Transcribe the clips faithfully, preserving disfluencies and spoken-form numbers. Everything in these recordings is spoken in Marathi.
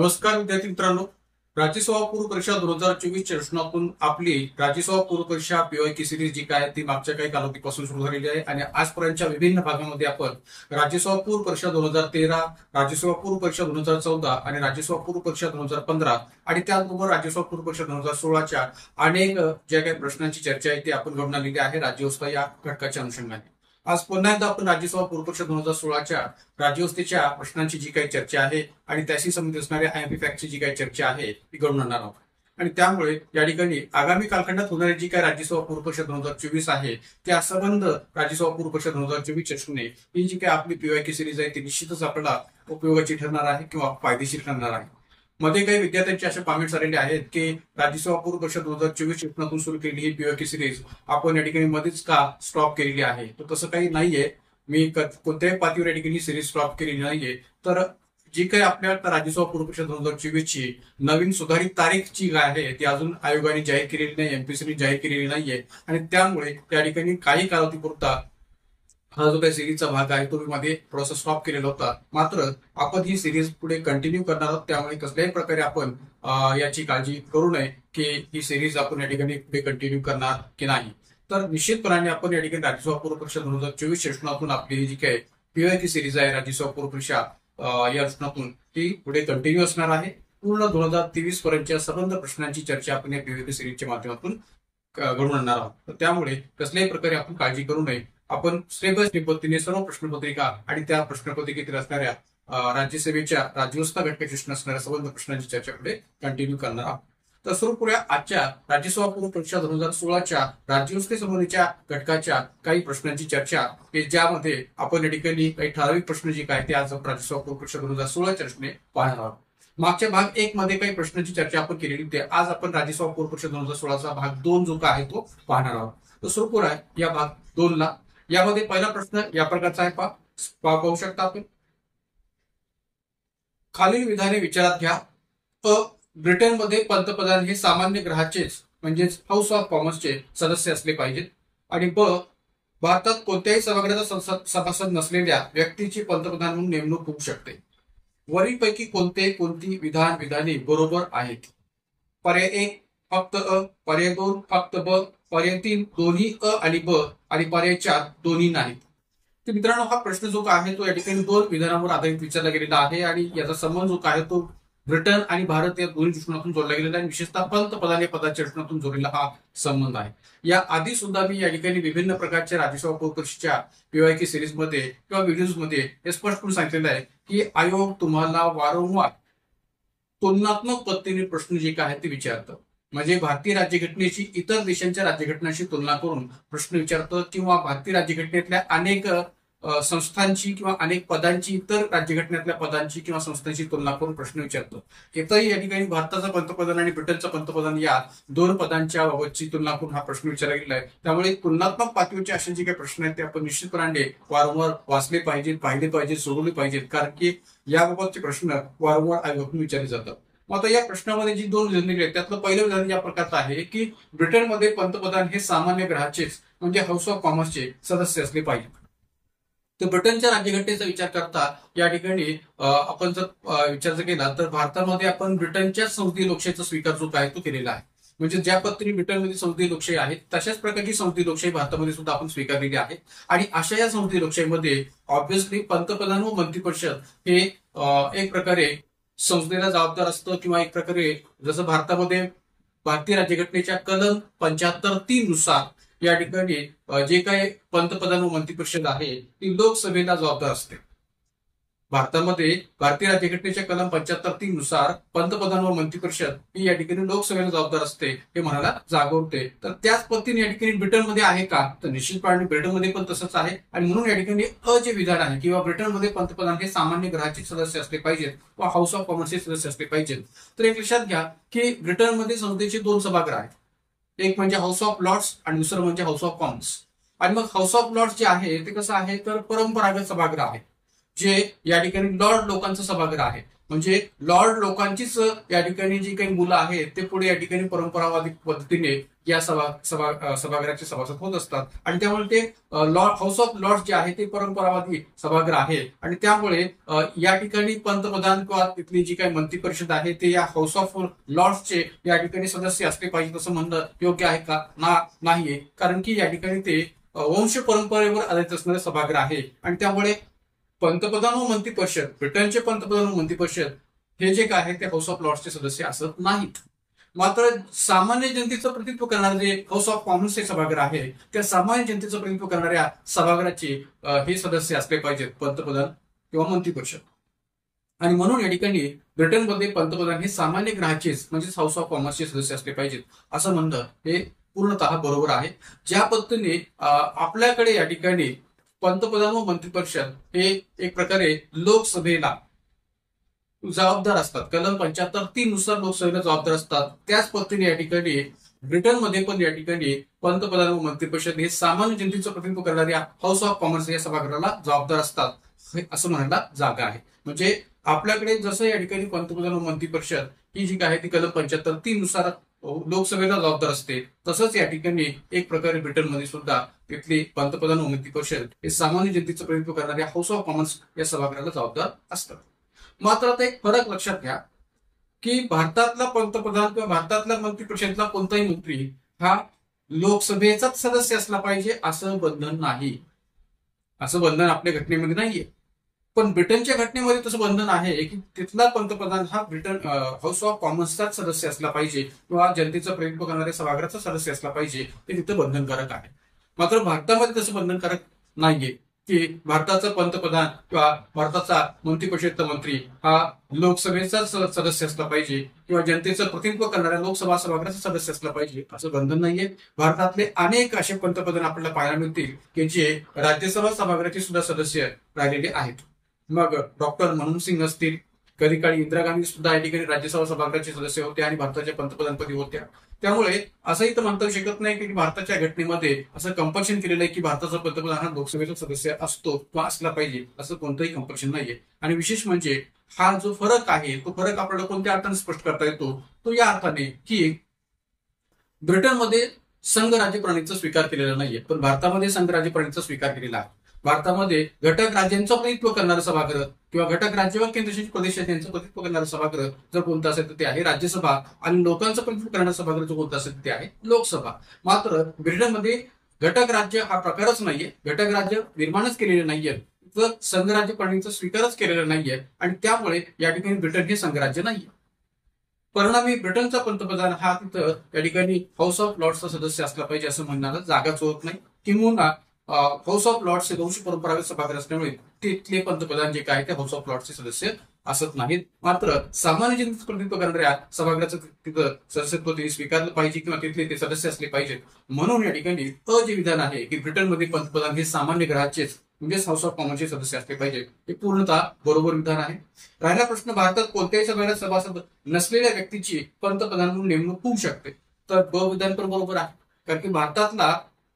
नमस्कार विद्यार्थी मित्रांनो, राज्यसभा पूर्व परीक्षा दोन हजार चोवीस रचनातून आपली राज्यसभा पूर्व परीक्षा पीवायक्यू सिरीज जी काय ती मागच्या काही कालावधीपासून सुरू झालेली आहे आणि आजपर्यंतच्या विभिन्न भागामध्ये आपण राज्यसभा पूर्व परीक्षा दोन हजार तेरा, राज्यसभा पूर्व परीक्षा दोन हजार चौदा आणि राज्यसभा पूर्व परीक्षा दोन हजार पंधरा आणि त्याचबरोबर राज्यसभा पूर्व परीक्षा दोन हजार सोळाच्या अनेक ज्या काही प्रश्नांची चर्चा आहे ती आपण घडून आलेली आहे राज्यव्यवस्था या घटकाच्या अनुषंगाने. आज पुन्हा एकदा आपण राज्यसभा पूर्व परीक्षा दोन हजार सोळाच्या राज्यव्यवस्थेच्या प्रश्नांची जी काही चर्चा आहे आणि त्याशी संबंधित असणाऱ्या आयएमपी फॅक्टची जी काही चर्चा आहे ती घडून आणणार आहोत. आणि त्यामुळे या ठिकाणी आगामी कालखंडात होणारी जी काही राज्यसभा पूर्व परीक्षा दोन हजार चोवीस आहे त्या संबंध राज्यसभा पूर्व परीक्षा दोन हजार चोवीस चर्चेने ही जी काही आपली पीवायक्यू सिरीज आहे ती निश्चितच आपल्याला उपयोगाची ठरणार आहे किंवा फायदेशीर ठरणार आहे. मध्ये काही विद्यार्थ्यांचे असे कॉमेंट्स आलेले आहेत की राज्यसभा पूर्व परीक्षा दोन हजार चोवीस रचनातून सुरू केलेली ही पीवायक्यू सिरीज आपण या ठिकाणी मध्येच का स्टॉप केलेली आहे. तर तसं काही नाहीये. मी कोणत्याही पातळीवर या ठिकाणी सिरीज स्टॉप केलेली नाहीये. तर जी काही आपल्या राज्यसभा पूर्व परीक्षा दोन हजार चोवीस ची नवीन सुधारित तारीख जी आहे ती अजून आयोगाने जाहीर केलेली नाही, एमपीसीने जाहीर केलेली नाहीये आणि त्यामुळे त्या ठिकाणी काही कालावधीपुरता हा जो काही सिरीजचा भाग आहे तो मध्ये थोडासा स्टॉप केलेला होता. मात्र आपण ही सिरीज पुढे कंटिन्यू करणार आहोत. त्यामुळे कसल्याही प्रकारे आपण याची काळजी करू नये की ही सिरीज आपण या ठिकाणी पुढे कंटिन्यू करणार की नाही. तर निश्चितपणाने आपण या ठिकाणी राज्यसभा पूर्व परीक्षा दोन हजार चोवीस रचनातून आपली जी काही पीवायक्यू सिरीज आहे राज्यसभा पूर्व परीक्षा या रचनातून ती पुढे कंटिन्यू असणार आहे. पूर्ण दोन हजार तेवीस पर्यंतच्या संबंध प्रश्नांची चर्चा आपण या पीवायक्यू सिरीजच्या माध्यमातून घडवून आणणार आहोत. तर त्यामुळे कसल्याही प्रकारे आपण काळजी करू नये. आपण स्टेप बाय स्टेप पद्धतीने सर्व प्रश्नपत्रिका आणि त्या प्रश्नपत्रिकेतील असणाऱ्या राज्यसभेच्या राज्यव्यवस्था घटकाची असणाऱ्या संबंध प्रश्नांची चर्चा पुढे कंटिन्यू करणार आहोत. तर सुरू करूया आजच्या राज्यसभा पूर्व परीक्षा दोन हजार सोळाच्या राज्यव्यवस्थेसंबंधीच्या घटकाच्या काही प्रश्नांची चर्चा की ज्यामध्ये आपण या ठिकाणी काही ठराविक प्रश्न जे काय ते आज राज्यसभा पूर्व परीक्षा दोन हजार सोळाच्या रचने पाहणार आहोत. मागच्या भाग एक मध्ये काही प्रश्नांची चर्चा आपण केलेली होती. आज आपण राज्यसभा पूर्व परीक्षा दोन हजार सोळाचा भाग दोन जो काय आहे तो पाहणार आहोत. तर सुरू करूया या भाग दोन ला. यामध्ये पहिला प्रश्न या प्रकारचा आहे. पा पाहू शकता आपण. खालील विधाने विचारात घ्या. अ ब्रिटनमध्ये पंतप्रधान हे सामान्य ग्रहाचेच म्हणजेच हाऊस ऑफ कॉमन्सचे सदस्य असले पाहिजेत. आणि ब भारतात कोणत्याही सभागृहाचा सभासद नसलेल्या व्यक्तीची पंतप्रधान म्हणून नेमणूक होऊ शकते. वरीलपैकी कोणते कोणती विधान विधाने बरोबर आहेत. पर्याय एक फक्त अ, पर्याय दोन फक्त ब, पर्याय तीन दोन्ही अ आणि ब आणि पर्याय चार दोन्ही नाहीत. तर मित्रांनो हा प्रश्न जो आहे तो या ठिकाणी दोन विधानांवर आधारित विचारला गेलेला आहे आणि याचा संबंध जो आहे तो ब्रिटन आणि भारत या दोन्ही दृष्टिकोनातून जोडला गेलेला आहे. विशेषतः पंतप्रधान या पदाच्या दृष्टिकोनातून जोडलेला हा संबंध आहे. या आधी सुद्धा मी या ठिकाणी विभिन्न प्रकारच्या राज्यसभा पूर्व परीक्षेच्या पीवायक्यू सिरीज मध्ये किंवा व्हिडिओज मध्ये हे स्पष्ट करून सांगितलेलं आहे की आयोग तुम्हाला वारंवार तुलनात्मक पद्धतीने प्रश्न जे काय आहेत ते विचारतं. म्हणजे भारतीय राज्यघटनेची इतर देशांच्या राज्यघटनांशी तुलना करून प्रश्न विचारतं किंवा भारतीय राज्यघटनेतल्या अनेक संस्थांची किंवा अनेक पदांची इतर राज्यघटनेतल्या पदांची किंवा संस्थांची तुलना करून प्रश्न विचारतो. इथंही या ठिकाणी भारताचा पंतप्रधान आणि ब्रिटनचा पंतप्रधान या दोन पदांच्या बाबतची तुलना करून हा प्रश्न विचारला गेला आहे. त्यामुळे तुलनात्मक पातळीचे असे जे काही प्रश्न आहेत ते आपण निश्चितपणे वारंवार वाचले पाहिजेत, पाहिले पाहिजेत, सोडवले पाहिजेत. कारण की याबाबतचे प्रश्न वारंवार आयोगातून विचारले जातात. मग आता या प्रश्नामध्ये जी दोन विधाने आहेत त्यातलं पहिलं विधान या प्रकारचं आहे की ब्रिटनमध्ये पंतप्रधान हे सामान्य ग्रहाचेच म्हणजे हाऊस ऑफ कॉमन्सचे सदस्य असले पाहिजे. तर ब्रिटनच्या राज्यघटनेचा विचार करता या ठिकाणी आपण जर विचार जर केला तर भारतामध्ये आपण ब्रिटनच्या संसदीय लोकशाहीचा स्वीकार जो आहे तो केलेला आहे. म्हणजे ज्या पद्धतीने ब्रिटनमध्ये संसदीय लोकशाही आहे तशाच प्रकारची संसदीय लोकशाही भारतामध्ये सुद्धा आपण स्वीकारलेली आहे. आणि अशा या संसदीय लोकशाहीमध्ये ऑब्व्हियसली पंतप्रधान व मंत्रिपरिषद हे एक प्रकारे संसदेला जबाबदार असतं किंवा एक प्रकारे जसं भारतामध्ये भारतीय राज्यघटनेच्या कलम पंच्याहत्तर तीन नुसार या ठिकाणी जे काही पंतप्रधान व मंत्रिपरिषद आहे ती लोकसभेला जबाबदार असते. भारतामध्ये भारतीय राज्यघटनेच्या कलम पंच्याहत्तर तीन नुसार पंतप्रधान व मंत्रिपरिषद ही या ठिकाणी लोकसभेला जबाबदार असते हे म्हणायला जागा होते. तर त्याच पद्धतीने या ठिकाणी ब्रिटनमध्ये आहे का तर निश्चितपणे ब्रिटनमध्ये पण तसंच आहे. आणि म्हणून या ठिकाणी अ जे विधान आहे किंवा ब्रिटनमध्ये पंतप्रधान हे सामान्य ग्रहाचे सदस्य असले पाहिजेत व हाऊस ऑफ कॉमन्सचे सदस्य असले पाहिजेत. तर एक लक्षात घ्या की ब्रिटनमध्ये संसदेचे दोन सभागृह आहेत. एक म्हणजे हाऊस ऑफ लॉर्ड्स आणि दुसरं म्हणजे हाऊस ऑफ कॉमन्स. आणि मग हाऊस ऑफ लॉर्ड्स जे आहे ते कसं आहे तर परंपरागत सभागृह आहे जे या ठिकाणी लॉर्ड लोकांचं सभागृह आहे. म्हणजे लॉर्ड लोकांचीच या ठिकाणी जी काही मुलं आहेत ते पुढे या ठिकाणी परंपरावादी पद्धतीने या सभा सभा सभागृहाचे सभासद होत असतात आणि त्यामुळे ते लॉर्ड हाऊस ऑफ लॉर्ड्स जे आहे ते परंपरावादी सभागृह आहे आणि त्यामुळे या ठिकाणी पंतप्रधान किंवा तिथली जी काही मंत्री परिषद आहे ते या हाऊस ऑफ लॉर्ड्सचे या ठिकाणी सदस्य असले पाहिजे असं म्हणणं योग्य आहे का? ना नाहीये, कारण की या ठिकाणी ते वंश परंपरेवर आधारित असणारे सभागृह आहे आणि त्यामुळे पंतप्रधान व मंत्री परिषद, ब्रिटनचे पंतप्रधान व मंत्री परिषद हे जे काय आहे ते हाऊस ऑफ लॉर्ड्सचे सदस्य असत नाहीत. मात्र सामान्य जनतेचं प्रतिनिधित्व करणारे जे हाऊस ऑफ कॉमन्सचे सभागृह आहे त्या सामान्य जनतेचं प्रतिनिधित्व करणाऱ्या सभागृहाचे हे सदस्य असले पाहिजेत पंतप्रधान किंवा मंत्री परिषद. आणि म्हणून या ठिकाणी ब्रिटनमध्ये पंतप्रधान हे सामान्य ग्रहाचेच म्हणजेच हाऊस ऑफ कॉमन्सचे सदस्य असले पाहिजेत असं म्हणणं हे पूर्णतः बरोबर आहे. ज्या पद्धतीने आपल्याकडे या ठिकाणी पंतप्रधान व मंत्री परिषद हे एक प्रकारे लोकसभेला जबाबदार असतात, कलम पंच्याहत्तर तीन नुसार लोकसभेला जबाबदार असतात, त्याच पद्धतीने या ठिकाणी ब्रिटनमध्ये पण या ठिकाणी पंतप्रधान व मंत्री परिषद हे सामान्य जनतेचं प्रतिनिधित्व करणाऱ्या हाऊस ऑफ कॉमन्स या सभागृहाला जबाबदार असतात असं म्हणायला जागा आहे. म्हणजे आपल्याकडे जसं या ठिकाणी पंतप्रधान व मंत्री परिषद ही जी काय ती कलम पंच्याहत्तर तीन नुसार लोकसभेला जबाबदार असते, तसंच या ठिकाणी एक प्रकारे ब्रिटनमध्ये सुद्धा तिथली पंतप्रधान व मंत्री परिषद हे सामान्य जनतेचं प्रतिनिधित्व करणाऱ्या हाऊस ऑफ कॉमन्स या सभागृहाला जबाबदार असतात. मात्र आता एक फरक लक्षात घ्या की भारतातला पंतप्रधान किंवा भारतातल्या मंत्री परिषदेतला कोणताही मंत्री हा लोकसभेचाच सदस्य असला पाहिजे असं बंधन नाही. असं बंधन आपल्या घटनेमध्ये नाहीये, पण ब्रिटनच्या घटनेमध्ये तसं बंधन आहे की तिथला पंतप्रधान हा ब्रिटन हाऊस ऑफ कॉमन्सचाच सदस्य असला पाहिजे किंवा जनतेचं प्रतिनिधित्व करणाऱ्या सभागृहाचा सदस्य असला पाहिजे, ते तिथं बंधनकारक आहे. मात्र भारतामध्ये तसं बंधनकारक नाहीये की भारताचा पंतप्रधान किंवा भारताचा मंत्री परिषदेचा मंत्री हा लोकसभेचा सदस्य असला पाहिजे किंवा जनतेचं प्रतिनिधित्व करणाऱ्या लोकसभा सभागृहाचा सदस्य असला पाहिजे असं बंधन नाहीये. भारतातले अनेक असे पंतप्रधान आपल्याला पाहायला मिळतील की जे राज्यसभा सभागृहाचे सुद्धा सदस्य राहिलेले आहेत. मग डॉक्टर मनमोहन सिंग असतील, कधी काळी इंदिरा गांधी सुद्धा या ठिकाणी राज्यसभा सभागृहाचे सदस्य होते आणि भारताच्या पंतप्रधानपदी होत्या. त्यामुळे असंही तर म्हणता शकत नाही की भारताच्या घटनेमध्ये असं कंपल्शन केलेलं आहे की भारताचा पंतप्रधान हा लोकसभेचा सदस्य असतो किंवा असला पाहिजे असं कोणतंही कंपल्शन नाहीये. आणि विशेष म्हणजे हा जो फरक आहे तो फरक आपल्याला कोणत्या अर्थाने स्पष्ट करता येतो, तो या अर्थाने की ब्रिटनमध्ये संघ राज्य प्रणालीचा स्वीकार केलेला नाहीये, पण भारतामध्ये संघ राज्य प्रणालीचा स्वीकार केलेला आहे. भारतामध्ये घटक राज्यांचं प्रतिनिधित्व करणारं सभागृह किंवा घटक राज्य व केंद्रशासित प्रदेश यांचं प्रतिनिधित्व करणारं सभागृह जर कोणतं असेल तर ते आहे राज्यसभा आणि लोकांचं प्रतिनिधित्व करणारं सभागृह जो कोणतं असेल तर ते आहे लोकसभा. मात्र ब्रिटनमध्ये घटक राज्य हा प्रकारच नाहीये, घटक राज्य निर्माणच केलेले नाहीये, तर संघ राज्य प्रणालीचा स्वीकारच केलेला नाहीये आणि त्यामुळे या ठिकाणी ब्रिटन हे संघराज्य नाहीये. परिणामी ब्रिटनचा पंतप्रधान हा तिथं या ठिकाणी हाऊस ऑफ लॉर्ड्सचा सदस्य असला पाहिजे असं म्हणण्याला जागाच होत नाही. किंवा हाऊस ऑफ लॉर्ड्स हे वंश परंपरागत सभागृह असल्यामुळे तिथले पंतप्रधान जे काय ते हाऊस ऑफ लॉर्ड्सचे सदस्य असत नाहीत. मात्र सामान्य जनतेचं प्रतिनिधित्व करणाऱ्या सभागृहाचं तिथं सदस्यत्व त्यांनी स्वीकारलं पाहिजे किंवा तिथले ते सदस्य असले पाहिजेत. म्हणून या ठिकाणी अ जे विधान आहे की ब्रिटनमध्ये पंतप्रधान हे सामान्य ग्रहाचेच म्हणजेच हाऊस ऑफ कॉमन्सचे सदस्य असले पाहिजे हे पूर्णतः बरोबर विधान आहे. राहिला प्रश्न भारतात कोणत्याही सभागृहात सभासद नसलेल्या व्यक्तीची पंतप्रधान म्हणून नेमणूक होऊ शकते, तर ब विधान पण बरोबर आहे. कारण की भारतातला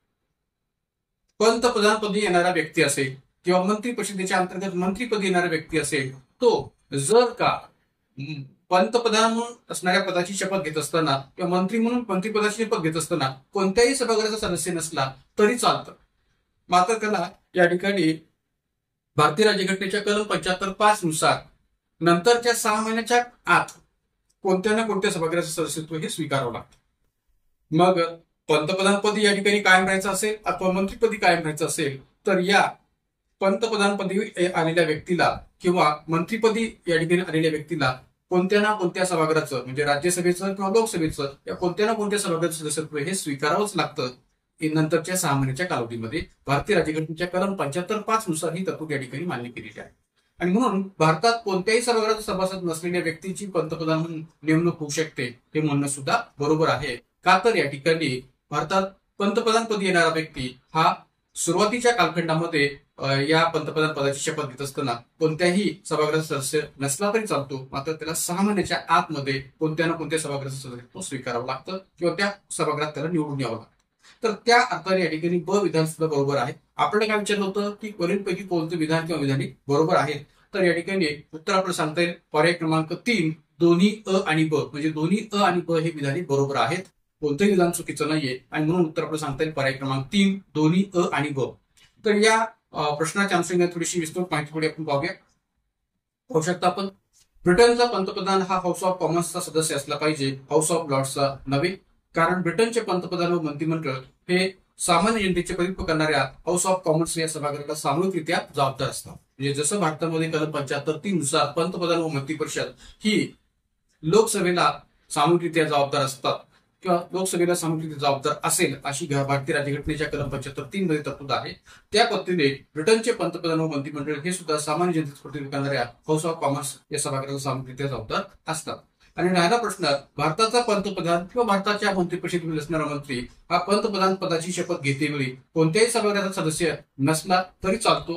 पंतप्रधानपदी येणारा व्यक्ती असेल किंवा मंत्री परिषदेच्या अंतर्गत मंत्रीपदी येणारा व्यक्ती असेल, तो जर का पंतप्रधान म्हणून असणाऱ्या पदाची शपथ घेत असताना किंवा मंत्री म्हणून मंत्रीपदाची शपथ घेत असताना कोणत्याही सभागृहाचा सदस्य नसला तरी चालतं. मात्र त्याला या ठिकाणी भारतीय राज्यघटनेच्या कलम पंच्याहत्तर पाच नुसार नंतरच्या सहा महिन्याच्या आत कोणत्या ना कोणत्या सभागृहाचं सदस्यत्व हे स्वीकारावं लागतं. मग पंतप्रधानपदी या ठिकाणी कायम राहायचं असेल अथवा मंत्रीपदी कायम राहायचं असेल तर या पंतप्रधानपदी आलेल्या व्यक्तीला किंवा मंत्रीपदी या ठिकाणी आलेल्या व्यक्तीला कोणत्या ना कोणत्या सभागृहाचं म्हणजे राज्यसभेचं किंवा लोकसभेचं या कोणत्या ना कोणत्या सभागृहाचं सदस्यत्व हे स्वीकारावंच लागतं. नंतरच्या सहा महिन्याच्या कालावधीमध्ये भारतीय राज्यघटनेच्या कलम पंच्याहत्तर पाच नुसार ही तरतूद या ठिकाणी मान्य केलेली आहे. आणि म्हणून भारतात कोणत्याही सभागृहाचा सभासद नसलेल्या व्यक्तीची पंतप्रधान म्हणून नेमणूक होऊ शकते हे म्हणणं सुद्धा बरोबर आहे. का तर या ठिकाणी भारतात पंतप्रधानपदी येणारा व्यक्ती हा सुरुवातीच्या कालखंडामध्ये या पंतप्रधान पदाची शपथ घेत असताना कोणत्याही सभागृहाचा सदस्य नसला तरी चालतो, मात्र त्याला सहा महिन्याच्या आतमध्ये कोणत्या ना कोणत्या सभागृहाचं सदस्यत्व स्वीकारावं लागतं किंवा त्या सभागृहात त्याला निवडून यावं लागतं. तर त्या अर्थाने या ठिकाणी ब विधान सुद्धा बरोबर आहे. आपल्याला काय विचारलं होतं की वरीलपैकी कोणतं विधान किंवा विधाने बरोबर आहे, तर या ठिकाणी उत्तर आपल्याला सांगता येईल पर्याय क्रमांक तीन दोन्ही अ आणि ब, म्हणजे दोन्ही अ आणि ब हे विधाने बरोबर आहेत, कोणतंही विधान चुकीचं नाहीये आणि म्हणून उत्तर आपल्याला सांगता येईल पर्याय क्रमांक तीन दोन्ही अ आणि ब. तर या प्रश्नाच्या अनुषंगाने थोडीशी विस्तृत माहिती पुढे आपण पाहूया. पाहू शकता आपण, ब्रिटनचा पंतप्रधान हा हाऊस ऑफ कॉमन्सचा सदस्य असला पाहिजे, हाऊस ऑफ लॉर्ड्सचा नव्हे. कारण ब्रिटनचे पंतप्रधान व मंत्रिमंडळ हे सामान्य जनतेचे प्रतिनिधित्व करणाऱ्या हाऊस ऑफ कॉमन्स या सभागृहाला सामूहिकरित्या जबाबदार असतात. म्हणजे जसं भारतामध्ये कलम पंच्याहत्तर तीन नुसार पंतप्रधान व मंत्रिपरिषद ही लोकसभेला सामूहिकरित्या जबाबदार असतात किंवा लोकसभेला सामूहिकरित्या जबाबदार असेल अशी भारतीय राज्यघटनेच्या कलम पंच्याहत्तर तीन मध्ये तरतूद आहे. त्या पद्धतीने ब्रिटनचे पंतप्रधान व मंत्रिमंडळ हे सुद्धा सामान्य जनतेचे प्रतिनिधित्व करणाऱ्या हाऊस ऑफ कॉमन्स या सभागृहाला सामूहिकरित्या जबाबदार असतात. आणि राहिला प्रश्न, भारताचा पंतप्रधान किंवा भारताच्या मंत्रिपरिषदेतील असणारा मंत्री हा पंतप्रधान पदाची शपथ घेतेवेळी कोणत्याही सभागृहाचा सदस्य नसला तरी चालतो,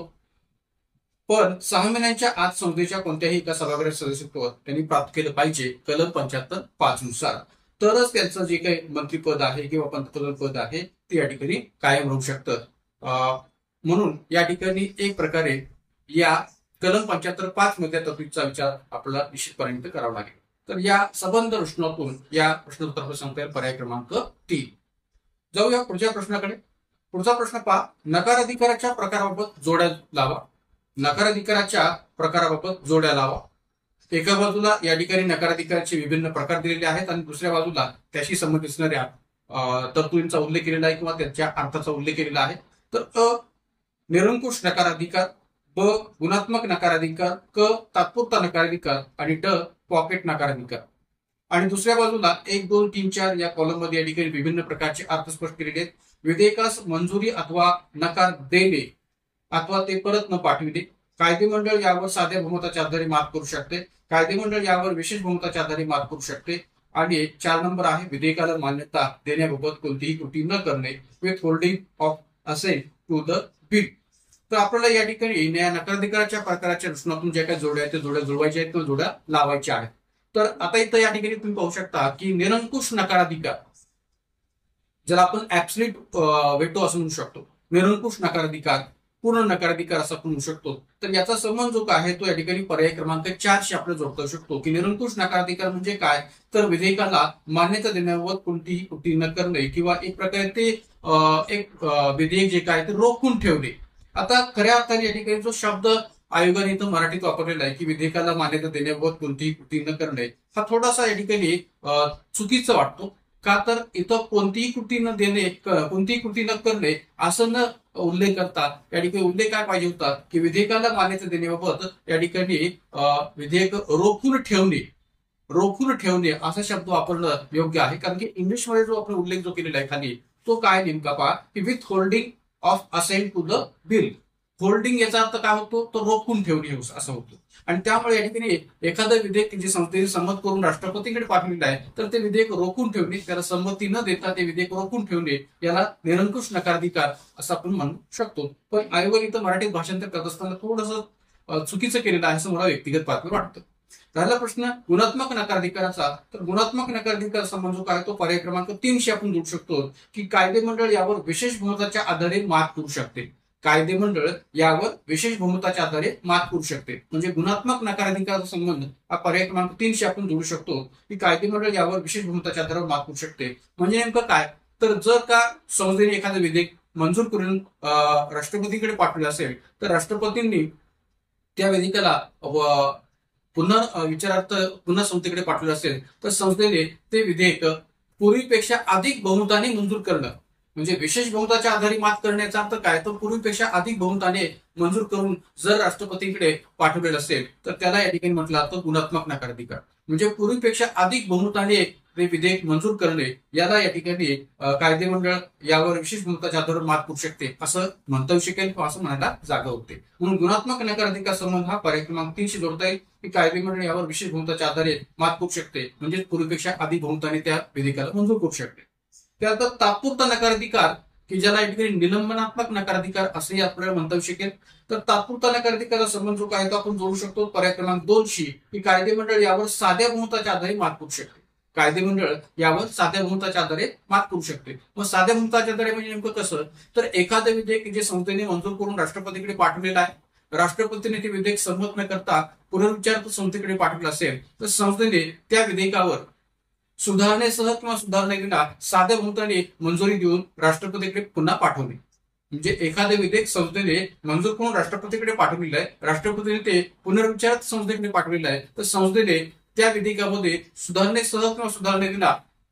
पण सहा महिन्यांच्या आत संसदेच्या कोणत्याही एका सभागृहात सदस्यत्व त्यांनी प्राप्त केलं पाहिजे कलम पंच्याहत्तर पाच नुसार, तरच त्यांचं जे काही मंत्रीपद आहे किंवा पंतप्रधान पद आहे ते या ठिकाणी कायम राहू शकतं. म्हणून या ठिकाणी एक प्रकारे या कलम पंच्याहत्तर पाच मधल्या तरतुदीचा विचार आपल्याला निश्चितपणे करावा लागेल. तर या संबंध प्रश्नातून या प्रश्नोत्तर सांगता येईल पर्याय क्रमांक तीन. जाऊया पुढच्या प्रश्नाकडे. पुढचा प्रश्न पहा, नकार अधिकाराच्या प्रकाराबाबत जोड्या लावा. नकार अधिकाराच्या प्रकाराबाबत जोड्या लावा. एका बाजूला या ठिकाणी नकार अधिकाराचे विभिन्न प्रकार दिलेले आहेत आणि दुसऱ्या बाजूला त्याशी संबंधित असणाऱ्या तरतुदींचा उल्लेख केलेला आहे किंवा त्याच्या अर्थाचा उल्लेख केलेला आहे. तर अ निरंकुश नकार अधिकार, ब गुणात्मक नकार अधिकार, क तात्पुरता नकार अधिकार आणि ड पॉकेट नकार अधिकार. आणि दुसऱ्या बाजूला एक दोन तीन चार या कॉलम मध्ये या ठिकाणी विभिन्न प्रकारचे अर्थ स्पष्ट केलेले आहेत. विधेयकास मंजुरी अथवा नकार देणे अथवा ते परत न पाठविणे, कायदेमंडळ यावर साध्या बहुमताच्या आधारे मात करू शकते, कायदेमंडळ यावर विशेष बहुमताच्या आधारे मात करू शकते. आणि चार नंबर आहे विधेयकाला मान्यता देण्याबाबत कोणतीही कृती न करणे विथ होल्डिंग ऑफ असेल टू द बिल. तर आपल्याला या ठिकाणी या नकाराधिकाराच्या प्रकाराच्या रचनातून ज्या काही जोड्या आहेत त्या जोड्या जुळवायच्या आहेत किंवा जोड्या लावायच्या आहेत. तर आता इथं या ठिकाणी तुम्ही पाहू शकता की निरंकुश नकाराधिकार, ज्याला आपण ऍब्सोल्यूट वेटो असं म्हणू शकतो, निरंकुश नकाराधिकार, पूर्ण नकाराधिकार असं आपण म्हणू शकतो. तर याचा संबंध जो काय आहे तो या ठिकाणी पर्याय क्रमांक चार शी आपल्याला जोडता शकतो की निरंकुश नकाराधिकार म्हणजे काय, तर विधेयकाला मान्यता देण्याबाबत कोणतीही कृती न करणे किंवा एक प्रकारे ते एक विधेयक जे काय ते रोखून ठेवणे. आता खऱ्या अर्थाने या ठिकाणी जो शब्द आयोगाने इथं मराठीत वापरलेला आहे की विधेयकाला मान्यता देण्याबाबत कोणतीही कृती न करणे, हा थोडासा या ठिकाणी चुकीचा वाटतो. का तर इथं कोणतीही कृती न देणे, कोणतीही कृती न करणे असं न उल्लेख करता या ठिकाणी उल्लेख काय पाहिजे होता की विधेयकाला मान्यता देण्याबाबत या ठिकाणी विधेयक रोखून ठेवणे, रोखून ठेवणे असा शब्द वापरणं योग्य आहे. कारण की इंग्लिशमध्ये जो आपण उल्लेख जो केलेला आहे खाली तो काय नेमका पहा की withholding of assent to the bill. Holding याचा अर्थ काय होतो, तो रोखून ठेवणे असं होतो. आणि त्यामुळे या ठिकाणी एखादं विधेयक जे संसदेने संमत करून राष्ट्रपतीकडे पाठवलेलं आहे तर ते विधेयक रोखून ठेवणे, त्याला संमती न देता ते विधेयक रोखून ठेवणे याला निरंकुश नकाराधिकार असं आपण म्हणू शकतो. पण आयोगाने इथं मराठीत भाषांतर करत असताना थोडंसं चुकीचं केलेलं आहे असं मला व्यक्तिगत पातळीवर वाटतं. राहिला प्रश्न गुणात्मक नकाराधिकाराचा. तर गुणात्मक नकाराधिकार संबंध जो काय तो पर्याय क्रमांक तीन शी आपण जोडू शकतो की कायदेमंडळ यावर विशेष बहुमताच्या आधारे मात करू शकते. कायदेमंडळ यावर विशेष बहुमताच्या आधारे मात करू शकते. म्हणजे गुणात्मक नकाराधिकाराचा संबंध हा पर्याय क्रमांक तीन शी आपण जोडू शकतो की कायदेमंडळ यावर विशेष बहुमताच्या आधारावर मात करू शकते. म्हणजे नेमकं काय, तर जर का संसदेने एखादं विधेयक मंजूर करून राष्ट्रपतीकडे पाठवले असेल तर राष्ट्रपतींनी त्या विधेयकाला पुन्हा विचारार्थ पुन्हा संसदेकडे पाठवले असेल तर संसदेने ते विधेयक पूर्वीपेक्षा अधिक बहुमताने मंजूर करणं, म्हणजे विशेष बहुमताच्या आधारे मात करण्याचा अर्थ काय, तर पूर्वीपेक्षा अधिक बहुमताने मंजूर करून जर राष्ट्रपतींकडे पाठवलेलं असेल तर त्याला या ठिकाणी म्हटलं जातं गुणात्मक नकाराधिकार. म्हणजे पूर्वीपेक्षा अधिक बहुमताने ते विधेयक मंजूर करणे याला या ठिकाणी कायदेमंडळ यावर विशेष बहुमताच्या आधारावर मात करू शकते असं म्हणता येऊ शकेल किंवा असं म्हणायला जागा होते. म्हणून गुणात्मक नकाराधिकार संबंध हा पर्याय क्रमांक तीनशी जोडता येईल की कायदेमंडळ यावर विशेष बहुमताच्या आधारे मात करू शकते, म्हणजे पूर्वीपेक्षा अधिक बहुमताने त्या विधेयकाला मंजूर करू शकते. त्यानंतर तात्पुरता नकाराधिकार की ज्याला या ठिकाणी निलंबनात्मक नकाराधिकार असेही आपल्याला म्हणता येऊ शकेल. तर तात्पुरता नकाराधिकाराचा संबंध जो काय तो आपण जोडू शकतो पर्याय क्रमांक दोन शी की कायदेमंडळ यावर साध्या बहुमताच्या आधारे मात करू शकते. कायदेमंडळ यावर साध्या बहुमताच्या आधारे मात करू शकते. मग साध्या बहुमताच्या आधारे म्हणजे नेमकं कसं, तर एखादं विधेयक जे संसदेने मंजूर करून राष्ट्रपतीकडे पाठवलेलं आहे राष्ट्रपतीने ते विधेयक संमत न करता पुनर्विचार संसदेकडे पाठवलं असेल तर संसदेने त्या विधेयकावर सुधारणेसह किंवा सुधारणेविना साध्या बहुमताने मंजुरी देऊन राष्ट्रपतीकडे पुन्हा पाठवणे. म्हणजे एखादे विधेयक संसदेने मंजूर करून राष्ट्रपतीकडे पाठवलेलं आहे, राष्ट्रपतीने ते पुनर्विचार संसदेकडे पाठवलेलं आहे, तर संसदेने त्या विधेयकामध्ये सुधारणेसह किंवा सुधारणेविना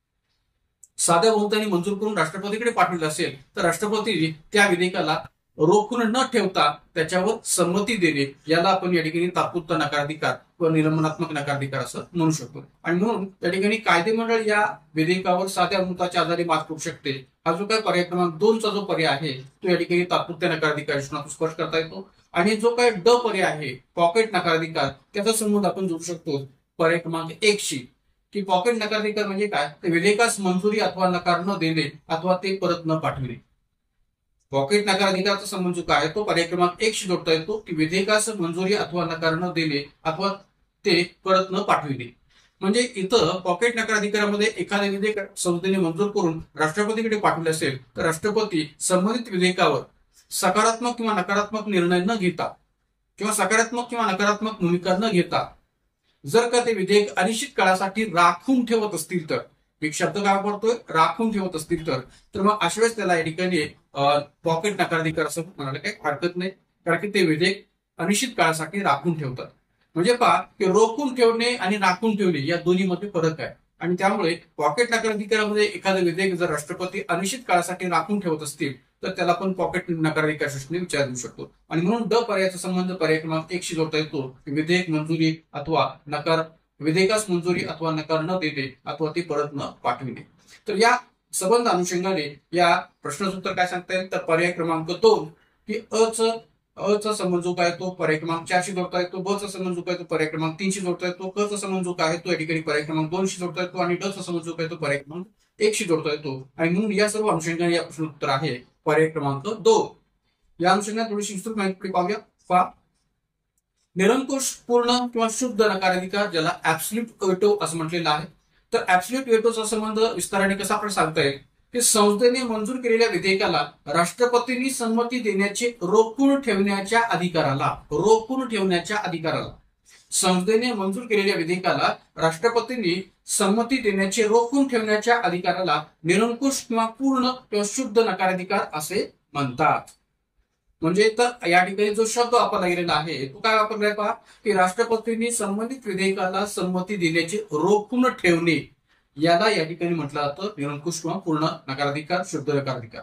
साध्या बहुमताने मंजूर करून राष्ट्रपतीकडे पाठवले असेल तर राष्ट्रपतीने त्या विधेयकाला रोखून न ठेवता त्याच्यावर संमती देणे, याला आपण या ठिकाणी तात्पुरता नकाराधिकार व निलंबनात्मक नकाराधिकार असं म्हणू शकतो. आणि म्हणून त्या ठिकाणी कायदेमंडळ या विधेयकावर साध्या बहुमताच्या आधारे मात करू शकते. हा जो काही पर्याय क्रमांक दोनचा जो पर्याय आहे तो या ठिकाणी तात्पुरत्या नकाराधिकार स्पष्ट करता येतो. आणि जो काही ड पर्याय आहे पॉकेट नकाराधिकार, त्याचा संबंध आपण जोडू शकतो पर्याय क्रमांक एक शी, की पॉकेट नकाराधिकार म्हणजे काय, ते विधेयकास मंजुरी अथवा नकार न देणे अथवा ते परत न पाठविणे. पॉकेट नकाराधिकारचा संबंध जो काय तो पर्याय क्रमांक एक शी जोडता येतो, की विधेयकास मंजुरी अथवा नकार न देणे अथवा ते परत न पाठविणे. म्हणजे इथं पॉकेट नकाराधिकारामध्ये एखादे विधेयक संसदेने मंजूर करून राष्ट्रपतीकडे पाठवले असेल तर राष्ट्रपती संबंधित विधेयकावर सकारात्मक किंवा नकारात्मक निर्णय न घेता किंवा सकारात्मक किंवा नकारात्मक भूमिका न घेता जर का ते विधेयक अनिश्चित काळासाठी राखून ठेवत असतील तर, एक शब्द काय वापरतोय, राखून ठेवत असतील तर तर मग अशा वेळेस त्याला या ठिकाणी पॉकेट नकाराधिकार असं म्हणायला काही हरकत नाही, कारण की ते विधेयक अनिश्चित काळासाठी राखून ठेवतात. म्हणजे पहा की रोखून ठेवणे आणि राखून ठेवणे या दोन्हीमध्ये फरक आहे. आणि त्यामुळे पॉकेट नकाराधिकारामध्ये एखादं विधेयक जर राष्ट्रपती अनिश्चित काळासाठी राखून ठेवत असतील तर त्याला आपण पॉकेट नकाराधिकार सूचने विचार देऊ शकतो. आणि म्हणून ड पर्यायाचा संबंध पर्याय क्रमांक एक शी जोडता येतो, विधेयक मंजुरी अथवा नकार विधेयकास मंजुरी अथवा नकार न देणे अथवा ते परत न पाठविणे. तर या संबंध अनुषंगाने या प्रश्नाचं उत्तर काय सांगता येईल तर पर्याय क्रमांक दोन की अच अचा संबंध जो काय तो पर्याय क्रमांक चारशी जोडता येतो, ब चा संबंध जो काय तो पर्याय क्रमांक तीनशी जोडता येतो, क चा संबंध जो काय तो या ठिकाणी पर्याय क्रमांक दोनशी जोडता येतो आणि ड चा संबंध जो काय तो पर्याय क्रमांक एकशी जोडता येतो. आणि म्हणून या सर्व अनुषंगाने या प्रश्न उत्तर आहे पर्याय क्रमांक दोन. या अनुषंगाने थोडीशी विस्तृत माहिती पाहूया. पहा, निरंकुश पूर्ण किंवा शुद्ध नकाराधिकार ज्याला ऍब्सोल्यूट वेटो असं म्हटलेलं आहे. तर ऍब्सोल्यूट वेटोचा संबंध विस्ताराने कसा आपण सांगता येईल की संसदेने मंजूर केलेल्या विधेयकाला राष्ट्रपतींनी संमती देण्याचे रोखून ठेवण्याच्या अधिकाराला रोखून ठेवण्याच्या अधिकाराला संसदेने मंजूर केलेल्या विधेयकाला राष्ट्रपतींनी संमती देण्याचे रोखून ठेवण्याच्या अधिकाराला निरंकुश किंवा पूर्ण किंवा शुद्ध नकाराधिकार असे म्हणतात. म्हणजे तर या ठिकाणी जो शब्द वापरला गेलेला आहे तो काय वापरलाय पहा की राष्ट्रपतींनी संबंधित विधेयकाला संमती देण्याचे रोखून ठेवणे, याला या ठिकाणी म्हटलं जातं निरंकुश किंवा पूर्ण नकाराधिकार, शुद्ध नकाराधिकार.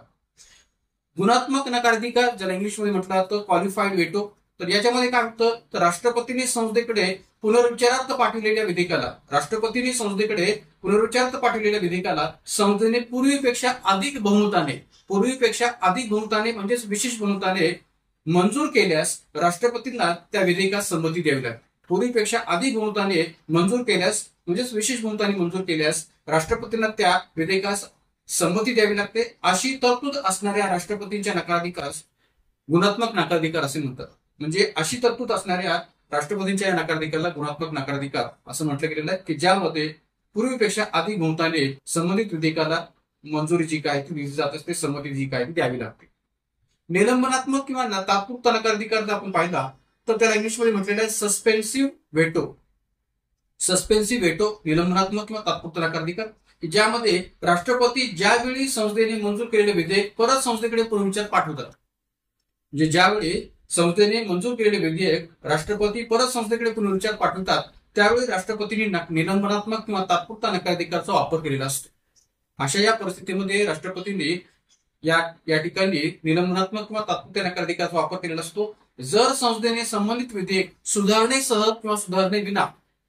गुणात्मक नकाराधिकार ज्याला इंग्लिशमध्ये म्हटलं जातं क्वालिफाईड वेटो. तर याच्यामध्ये काय होतं तर राष्ट्रपतींनी संसदेकडे पुनर्विचारार्थ पाठवलेल्या विधेयकाला राष्ट्रपतींनी संसदेकडे पुनर्विचारार्थ पाठवलेल्या विधेयकाला संसदेने पूर्वीपेक्षा अधिक बहुमताने पूर्वीपेक्षा अधिक बहुमताने म्हणजेच विशेष बहुमताने मंजूर केल्यास राष्ट्रपतींना त्या विधेयकास संमती द्यावी लागते. पूर्वीपेक्षा अधिक बहुमताने मंजूर केल्यास म्हणजेच विशेष बहुमताने मंजूर केल्यास राष्ट्रपतींना त्या विधेयकास संमती द्यावी लागते. अशी तरतूद असणाऱ्या राष्ट्रपतींच्या नकाराधिकारास गुणात्मक नकाराधिकार असे म्हणतात. म्हणजे अशी तरतूद असणाऱ्या राष्ट्रपतींच्या या नकाराधिकाराला गुणात्मक नकाराधिकार असं म्हटलं गेलेलं आहे की ज्यामध्ये पूर्वीपेक्षा अधिक बहुमताने संबंधित विधेयकाला मंजुरी जी काय ती दिली जात असते, संमती जी काय ती द्यावी लागते. निलंबनात्मक किंवा तात्पुरता नकाराधिकार जर आपण पाहिला तर त्याला इंग्लिशमध्ये म्हटलेलं आहे सस्पेन्सिव्ह वेटो. सस्पेन्सिव्ह वेटो निलंबनात्मक किंवा तात्पुरता नकाराधिकार, ज्यामध्ये राष्ट्रपती ज्यावेळी संसदेने मंजूर केलेले विधेयक परत संसदेकडे पुनर्विचार पाठवतात. म्हणजे ज्यावेळी संसदेने मंजूर केलेले विधेयक राष्ट्रपती परत संसदेकडे पुनर्विचार पाठवतात त्यावेळी राष्ट्रपतींनी निलंबनात्मक किंवा तात्पुरता नकाराधिकारचा वापर केलेला असतो. अशा या परिस्थितीमध्ये राष्ट्रपतींनी या या ठिकाणी निलंबनात्मक किंवा तात्पुरत्या नकाराधिकाराचा वापर केलेला असतो जर संसदेने संबंधित विधेयक सुधारणेसह किंवा सुधारणे विना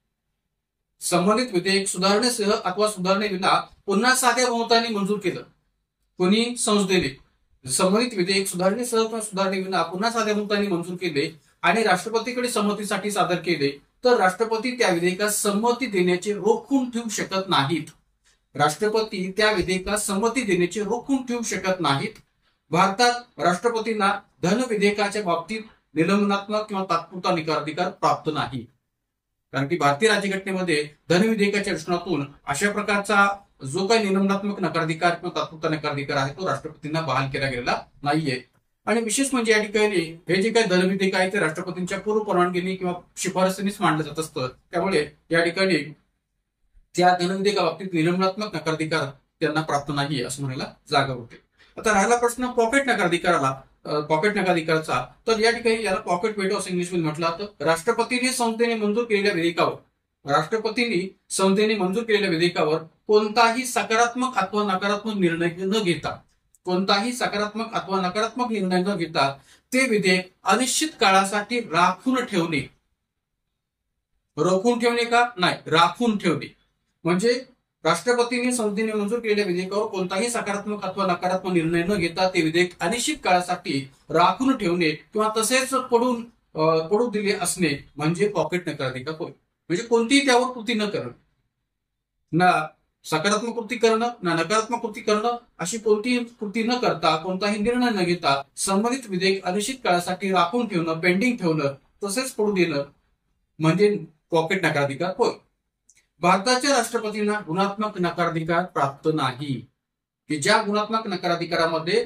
संबंधित विधेयक सुधारणेसह अथवा सुधारणे विना पुन्हा साध्या बहुमताने मंजूर केलं. कोणी संसदेने संबंधित विधेयक सुधारणेसह किंवा सुधारणे विना पुन्हा साध्या बहुमताने मंजूर केले आणि राष्ट्रपतीकडे संमतीसाठी सादर केले तर राष्ट्रपती त्या विधेयकास संमती देण्याचे रोखून ठेवू शकत नाहीत. राष्ट्रपती त्या विधेयकास संमती देण्याचे रोखून ठेवू शकत नाहीत. भारतात राष्ट्रपतींना धन विधेयकाच्या बाबतीत निलंबनात्मक किंवा तात्पुरता नकाराधिकार प्राप्त नाही, कारण की भारतीय राज्यघटनेमध्ये धन विधेयकाच्या रचनातून अशा प्रकारचा जो काही निलंबनात्मक नकाराधिकार किंवा तात्पुरता नकाराधिकार आहे तो राष्ट्रपतींना बहाल केला गेलेला नाहीये. आणि विशेष म्हणजे या ठिकाणी हे जे काही दरविधेयक आहे ते राष्ट्रपतींच्या पूर्व परवानगीने किंवा शिफारसीनेच मांडलं जात असतं. त्यामुळे या ठिकाणी त्या दरविधेयका बाबतीत निलंबनात्मक नकाराधिकार त्यांना प्राप्त नाही असं म्हणायला जागा होते. आता राहिला प्रश्न पॉकेट नकाराधिकाराला पॉकेट नकाराधिकाराचा. तर या ठिकाणी याला पॉकेट वेटो असं इंग्लिशमध्ये म्हटलं तर राष्ट्रपतींनी संसदेने मंजूर केलेल्या विधेयकावर राष्ट्रपतींनी संसदेने मंजूर केलेल्या विधेयकावर कोणताही सकारात्मक अथवा नकारात्मक निर्णय न घेता कोणताही सकारात्मक अथवा नकारात्मक निर्णय न घेता ते विधेयक अनिश्चित काळासाठी राखून ठेवणे. रोखून ठेवणे का नाही, राखून ठेवणे. म्हणजे राष्ट्रपतींनी संसदेने मंजूर केलेल्या विधेयकावर कोणताही सकारात्मक अथवा नकारात्मक निर्णय न घेता ते विधेयक अनिश्चित काळासाठी राखून ठेवणे किंवा तसेच पडून पडू दिले असणे म्हणजे पॉकेट नकाराधिकार होय. म्हणजे कोणतीही त्यावर कृती न करणं, ना सकारात्मक कृती करणं ना नकारात्मक कृती करणं, अशी कोणतीही कृती न करता कोणताही निर्णय न घेता संबंधित विधेयक अनिश्चित काळासाठी राखून ठेवणं, पेंडिंग ठेवणं, तसेच पडू देणं म्हणजे पॉकेट नकाराधिकार होय. भारताच्या राष्ट्रपतींना गुणात्मक नकाराधिकार प्राप्त नाही, की ज्या गुणात्मक नकाराधिकारामध्ये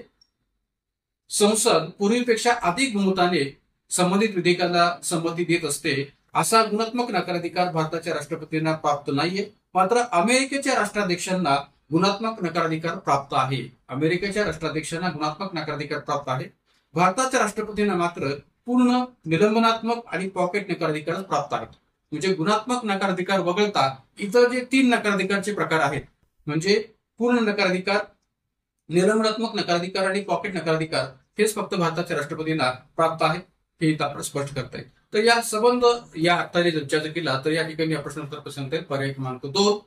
संसद पूर्वीपेक्षा अधिक बहुमताने संबंधित विधेयकाला संमती देत असते, असा गुणात्मक नकाराधिकार भारताच्या राष्ट्रपतींना प्राप्त नाहीये. मात्र अमेरिकेच्या राष्ट्राध्यक्षांना गुणात्मक नकाराधिकार प्राप्त आहे. अमेरिकेच्या राष्ट्राध्यक्षांना गुणात्मक नकाराधिकार प्राप्त आहे. भारताच्या राष्ट्रपतींना मात्र पूर्ण निलंबनात्मक आणि पॉकेट नकाराधिकार प्राप्त आहेत. म्हणजे गुणात्मक नकाराधिकार वगळता इतर जे तीन नकाराधिकारचे प्रकार आहेत, म्हणजे पूर्ण नकाराधिकार, निलंबनात्मक नकाराधिकार आणि पॉकेट नकाराधिकार, हेच फक्त भारताच्या राष्ट्रपतींना प्राप्त आहेत. हे इथं आपण स्पष्ट करता येईल. तर या संबंध या अर्थाने जर चर्चा केला तर या ठिकाणी या प्रश्नाचं पसंत आहे पर्याय क्रमांक दोन.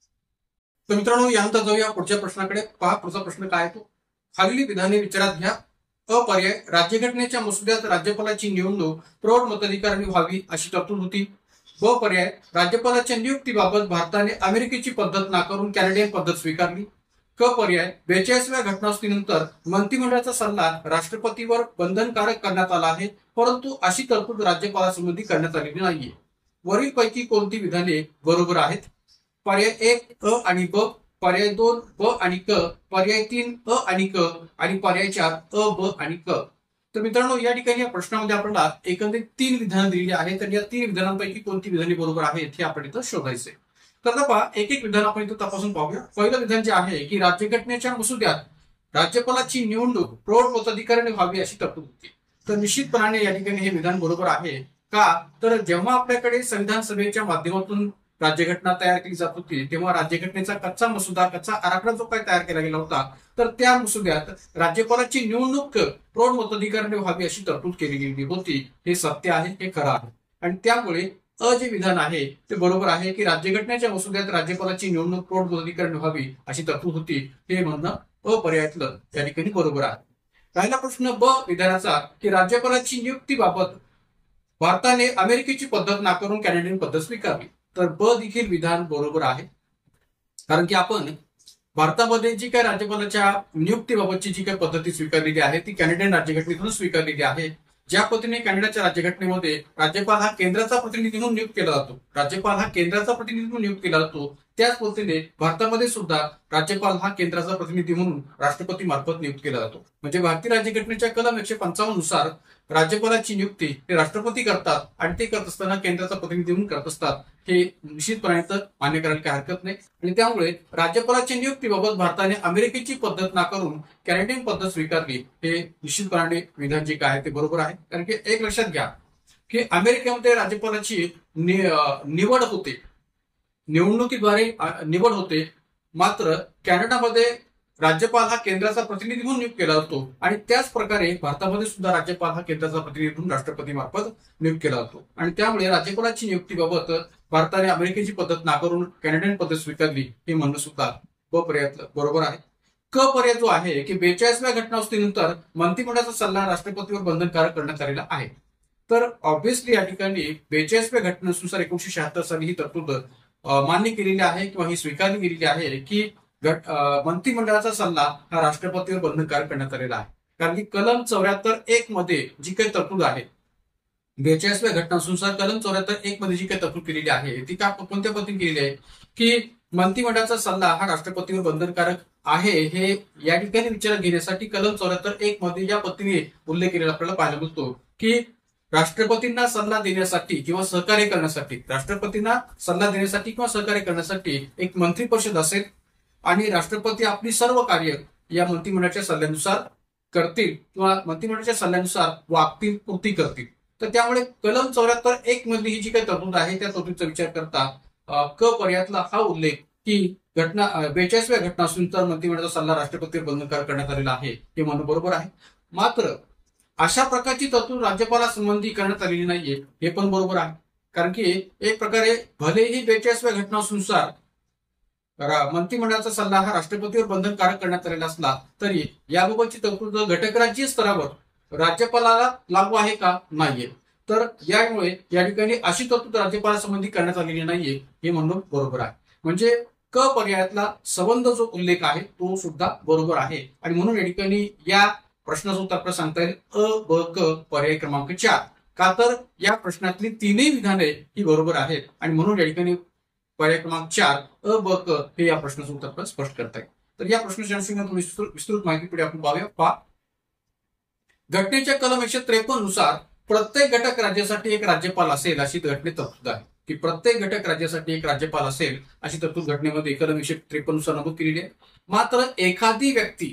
तर मित्रांनो, यानंतर जाऊया पुढच्या प्रश्नाकडे. पहा पुढचा प्रश्न काय तो. खालील विधाने विचारात घ्या. अ पर्याय, राज्यघटनेच्या मसुद्यात राज्यपालाची निवडणूक प्रौढ मताधिकाराने व्हावी अशी तरतूद होती. ब पर्याय, राज्यपालाच्या नियुक्तीबाबत भारताने अमेरिकेची पद्धत नाकारून कॅनेडियन पद्धत स्वीकारली. क पर्याय, बेचाळीसव्या घटनास्थळानंतर मंत्रिमंडळाचा सल्ला राष्ट्रपतीवर बंधनकारक करण्यात आला आहे, परंतु अशी तरतूद राज्यपालासंबंधी करण्यात आलेली नाहीये. वरील पैकी कोणती विधाने बरोबर आहेत. पर्याय एक अ आणि ब, पर्याय दोन ब आणि क, पर्याय तीन अ आणि क आणि पर्याय चार अ ब आणि क. तर मित्रांनो, या ठिकाणी या प्रश्नामध्ये आपल्याला एकंदरीत तीन विधानं दिलेली आहेत. तर या तीन विधानांपैकी कोणती विधाने बरोबर आहेत हे आपण इथं शोधायचे. तर आता पहा, एक एक विधान आपण इथं तपासून पाहूया. पहिलं विधान जे आहे की राज्यघटनेच्या मसुद्यात राज्यपालाची निवडणूक प्रौढ मताधिकाराने व्हावी अशी तरतूद होती. तर निश्चितपणाने या ठिकाणी हे विधान बरोबर आहे. का तर जेव्हा आपल्याकडे संविधान सभेच्या माध्यमातून राज्यघटना तयार केली जात होती तेव्हा राज्यघटनेचा कच्चा मसुदा कच्चा आराखडा जो काही तयार केला गेला होता तर त्या मसुद्यात राज्यपालाची निवडणूक प्रौढ मताधिकाराने व्हावी अशी तरतूद केली गेली होती. हे सत्य आहे, हे खरं आहे. आणि त्यामुळे अ जे विधान आहे ते बरोबर आहे की राज्यघटनेच्या मसुद्यात राज्यपालाची निवडणूक प्रौढ मताधिकाराने व्हावी अशी तरतूद होती. हे म्हणणं अ पर्यायातलं या ठिकाणी बरोबर आहे. राहिला प्रश्न ब विधानाचा की राज्यपालाची नियुक्तीबाबत भारताने अमेरिकेची पद्धत नाकारून कॅनेडियन पद्धत स्वीकारली. तर ब देखील विधान बरोबर आहे. कारण की आपण भारतामध्ये जी काही राज्यपालाच्या नियुक्तीबाबतची जी काही पद्धती स्वीकारलेली आहे ती कॅनेडियन राज्यघटनेतून स्वीकारलेली आहे. ज्या पद्धतीने कॅनडाच्या राज्यघटनेमध्ये राज्यपाल हा केंद्राचा प्रतिनिधी म्हणून नियुक्त केला जातो राज्यपाल हा केंद्राचा प्रतिनिधी म्हणून नियुक्त केला जातो त्याच पद्धतीने भारतामध्ये सुद्धा राज्यपाल हा केंद्राचा प्रतिनिधी म्हणून राष्ट्रपती मार्फत नियुक्त केला जातो. म्हणजे भारतीय राज्यघटनेच्या कलम एकशे पंचावन्न नुसार राज्यपालाची नियुक्ती हे राष्ट्रपती करतात आणि ते करत असताना केंद्राचा प्रतिनिधी म्हणून करत असतात. हे निश्चितपणे मान्य करायला काही हरकत नाही. आणि त्यामुळे राज्यपालाच्या नियुक्तीबाबत भारताने अमेरिकेची पद्धत नाकारून कॅनेडियन पद्धत स्वीकारली. हे निश्चितपणे विधान जे काय आहे ते बरोबर आहे. कारण की एक लक्षात घ्या की अमेरिकेमध्ये राज्यपालाची निवड होते, निवडणुकीद्वारे निवड होते, मात्र कॅनडामध्ये राज्यपाल हा केंद्राचा प्रतिनिधी म्हणून नियुक्त केला जातो आणि त्याच प्रकारे भारतामध्ये सुद्धा राज्यपाल हा केंद्राचा प्रतिनिधी म्हणून राष्ट्रपती मार्फत नियुक्त केला जातो. आणि त्यामुळे राज्यपालाची नियुक्तीबाबत भारताने अमेरिकेची पद्धत नाकारून कॅनेडियन पद्धत स्वीकारली हे म्हणणं सुद्धा ब पर्यायातलं बरोबर आहे. क पर्याय जो आहे की बेचाळीसव्या घटनावस्थेनंतर मंत्रिमंडळाचा सल्ला राष्ट्रपतीवर बंधनकारक करण्यात आलेला आहे. तर ऑब्व्हियसली या ठिकाणी बेचाळीसव्या घटनेनुसार एकोणीशे शहात्तर साली ही तरतूद मान्य केलेली आहे किंवा ही स्वीकारली गेलेली आहे की मंत्रिमंडळाचा सल्ला हा राष्ट्रपतीवर बंधनकारक करण्यात आलेला आहे. कारण की कलम चौऱ्याहत्तर एक मध्ये जी काही तरतूद आहे बेचाळीसव्या घटनानुसार कलम चौऱ्याहत्तर एक मध्ये जी काही तरतूद केलेली आहे ती का कोणत्या पद्धतीने केलेली आहे की मंत्रिमंडळाचा सल्ला हा राष्ट्रपतीवर बंधनकारक आहे हे या ठिकाणी विचारात घेण्यासाठी कलम चौऱ्याहत्तर एक मध्ये या पद्धतीने उल्लेख केलेला आपल्याला पाहायला मिळतो की राष्ट्रपतींना सल्ला देण्यासाठी किंवा सहकार्य करण्यासाठी राष्ट्रपतींना सल्ला देण्यासाठी किंवा सहकार्य करण्यासाठी एक मंत्रिपरिषद असेल आणि राष्ट्रपती आपली सर्व कार्य या मंत्रिमंडळाच्या सल्ल्यानुसार करतील किंवा मंत्रिमंडळाच्या सल्ल्यानुसार वागतील, कृती करतील. तर त्यामुळे कलम चौऱ्याहत्तर एक मधली ही जी काही तरतूद आहे त्या तरतुदीचा विचार करता क पर्यायातला हा उल्लेख की घटना बेचाळीसव्या घटना असून तर मंत्रिमंडळाचा सल्ला राष्ट्रपतीवर बंधनकारक करण्यात आलेला आहे हे म्हणणं बरोबर आहे. मात्र अशा प्रकारची तरतूद राज्यपालासंबंधी करण्यात आलेली नाहीये हे पण बरोबर आहे. कारण की एक प्रकारे भलेही बेचाळीसव्या घटनानुसार मंत्रिमंडळाचा सल्ला हा राष्ट्रपतीवर बंधनकारक करण्यात आलेला असला तरी याबाबतची तरतूद घटकराज्यीय स्तरावर राज्यपालाला लागू आहे का, नाहीये. तर यामुळे या ठिकाणी अशी तरतूद राज्यपालासंबंधी करण्यात आलेली नाहीये हे म्हणणं बरोबर आहे. म्हणजे क पर्यायातला संबंध जो उल्लेख आहे तो सुद्धा बरोबर आहे आणि म्हणून या ठिकाणी या प्रश्नाचं उत्तर आपल्याला सांगता येईल अ ब क पर्याय क्रमांक चार. का तर या प्रश्नातली तीनही विधाने ही बरोबर आहेत आणि म्हणून या ठिकाणी पर्याय क्रमांक चार अ ब क हे या प्रश्नाचं उत्तर आपल्याला स्पष्ट करता येईल. तर या प्रश्नाच्या अनुषंगाने विस्तृत माहिती पुढे आपण पाहूया. पहा, घटनेच्या कलम एकशे त्रेपन्न नुसार प्रत्येक घटक राज्यासाठी एक राज्यपाल असेल अशी घटनेत तरतूद आहे की प्रत्येक घटक राज्यासाठी एक राज्यपाल असेल अशी तरतूद घटनेमध्ये कलम एकशे त्रेपन्न नुसार नमूद केलेली आहे. मात्र एखादी व्यक्ती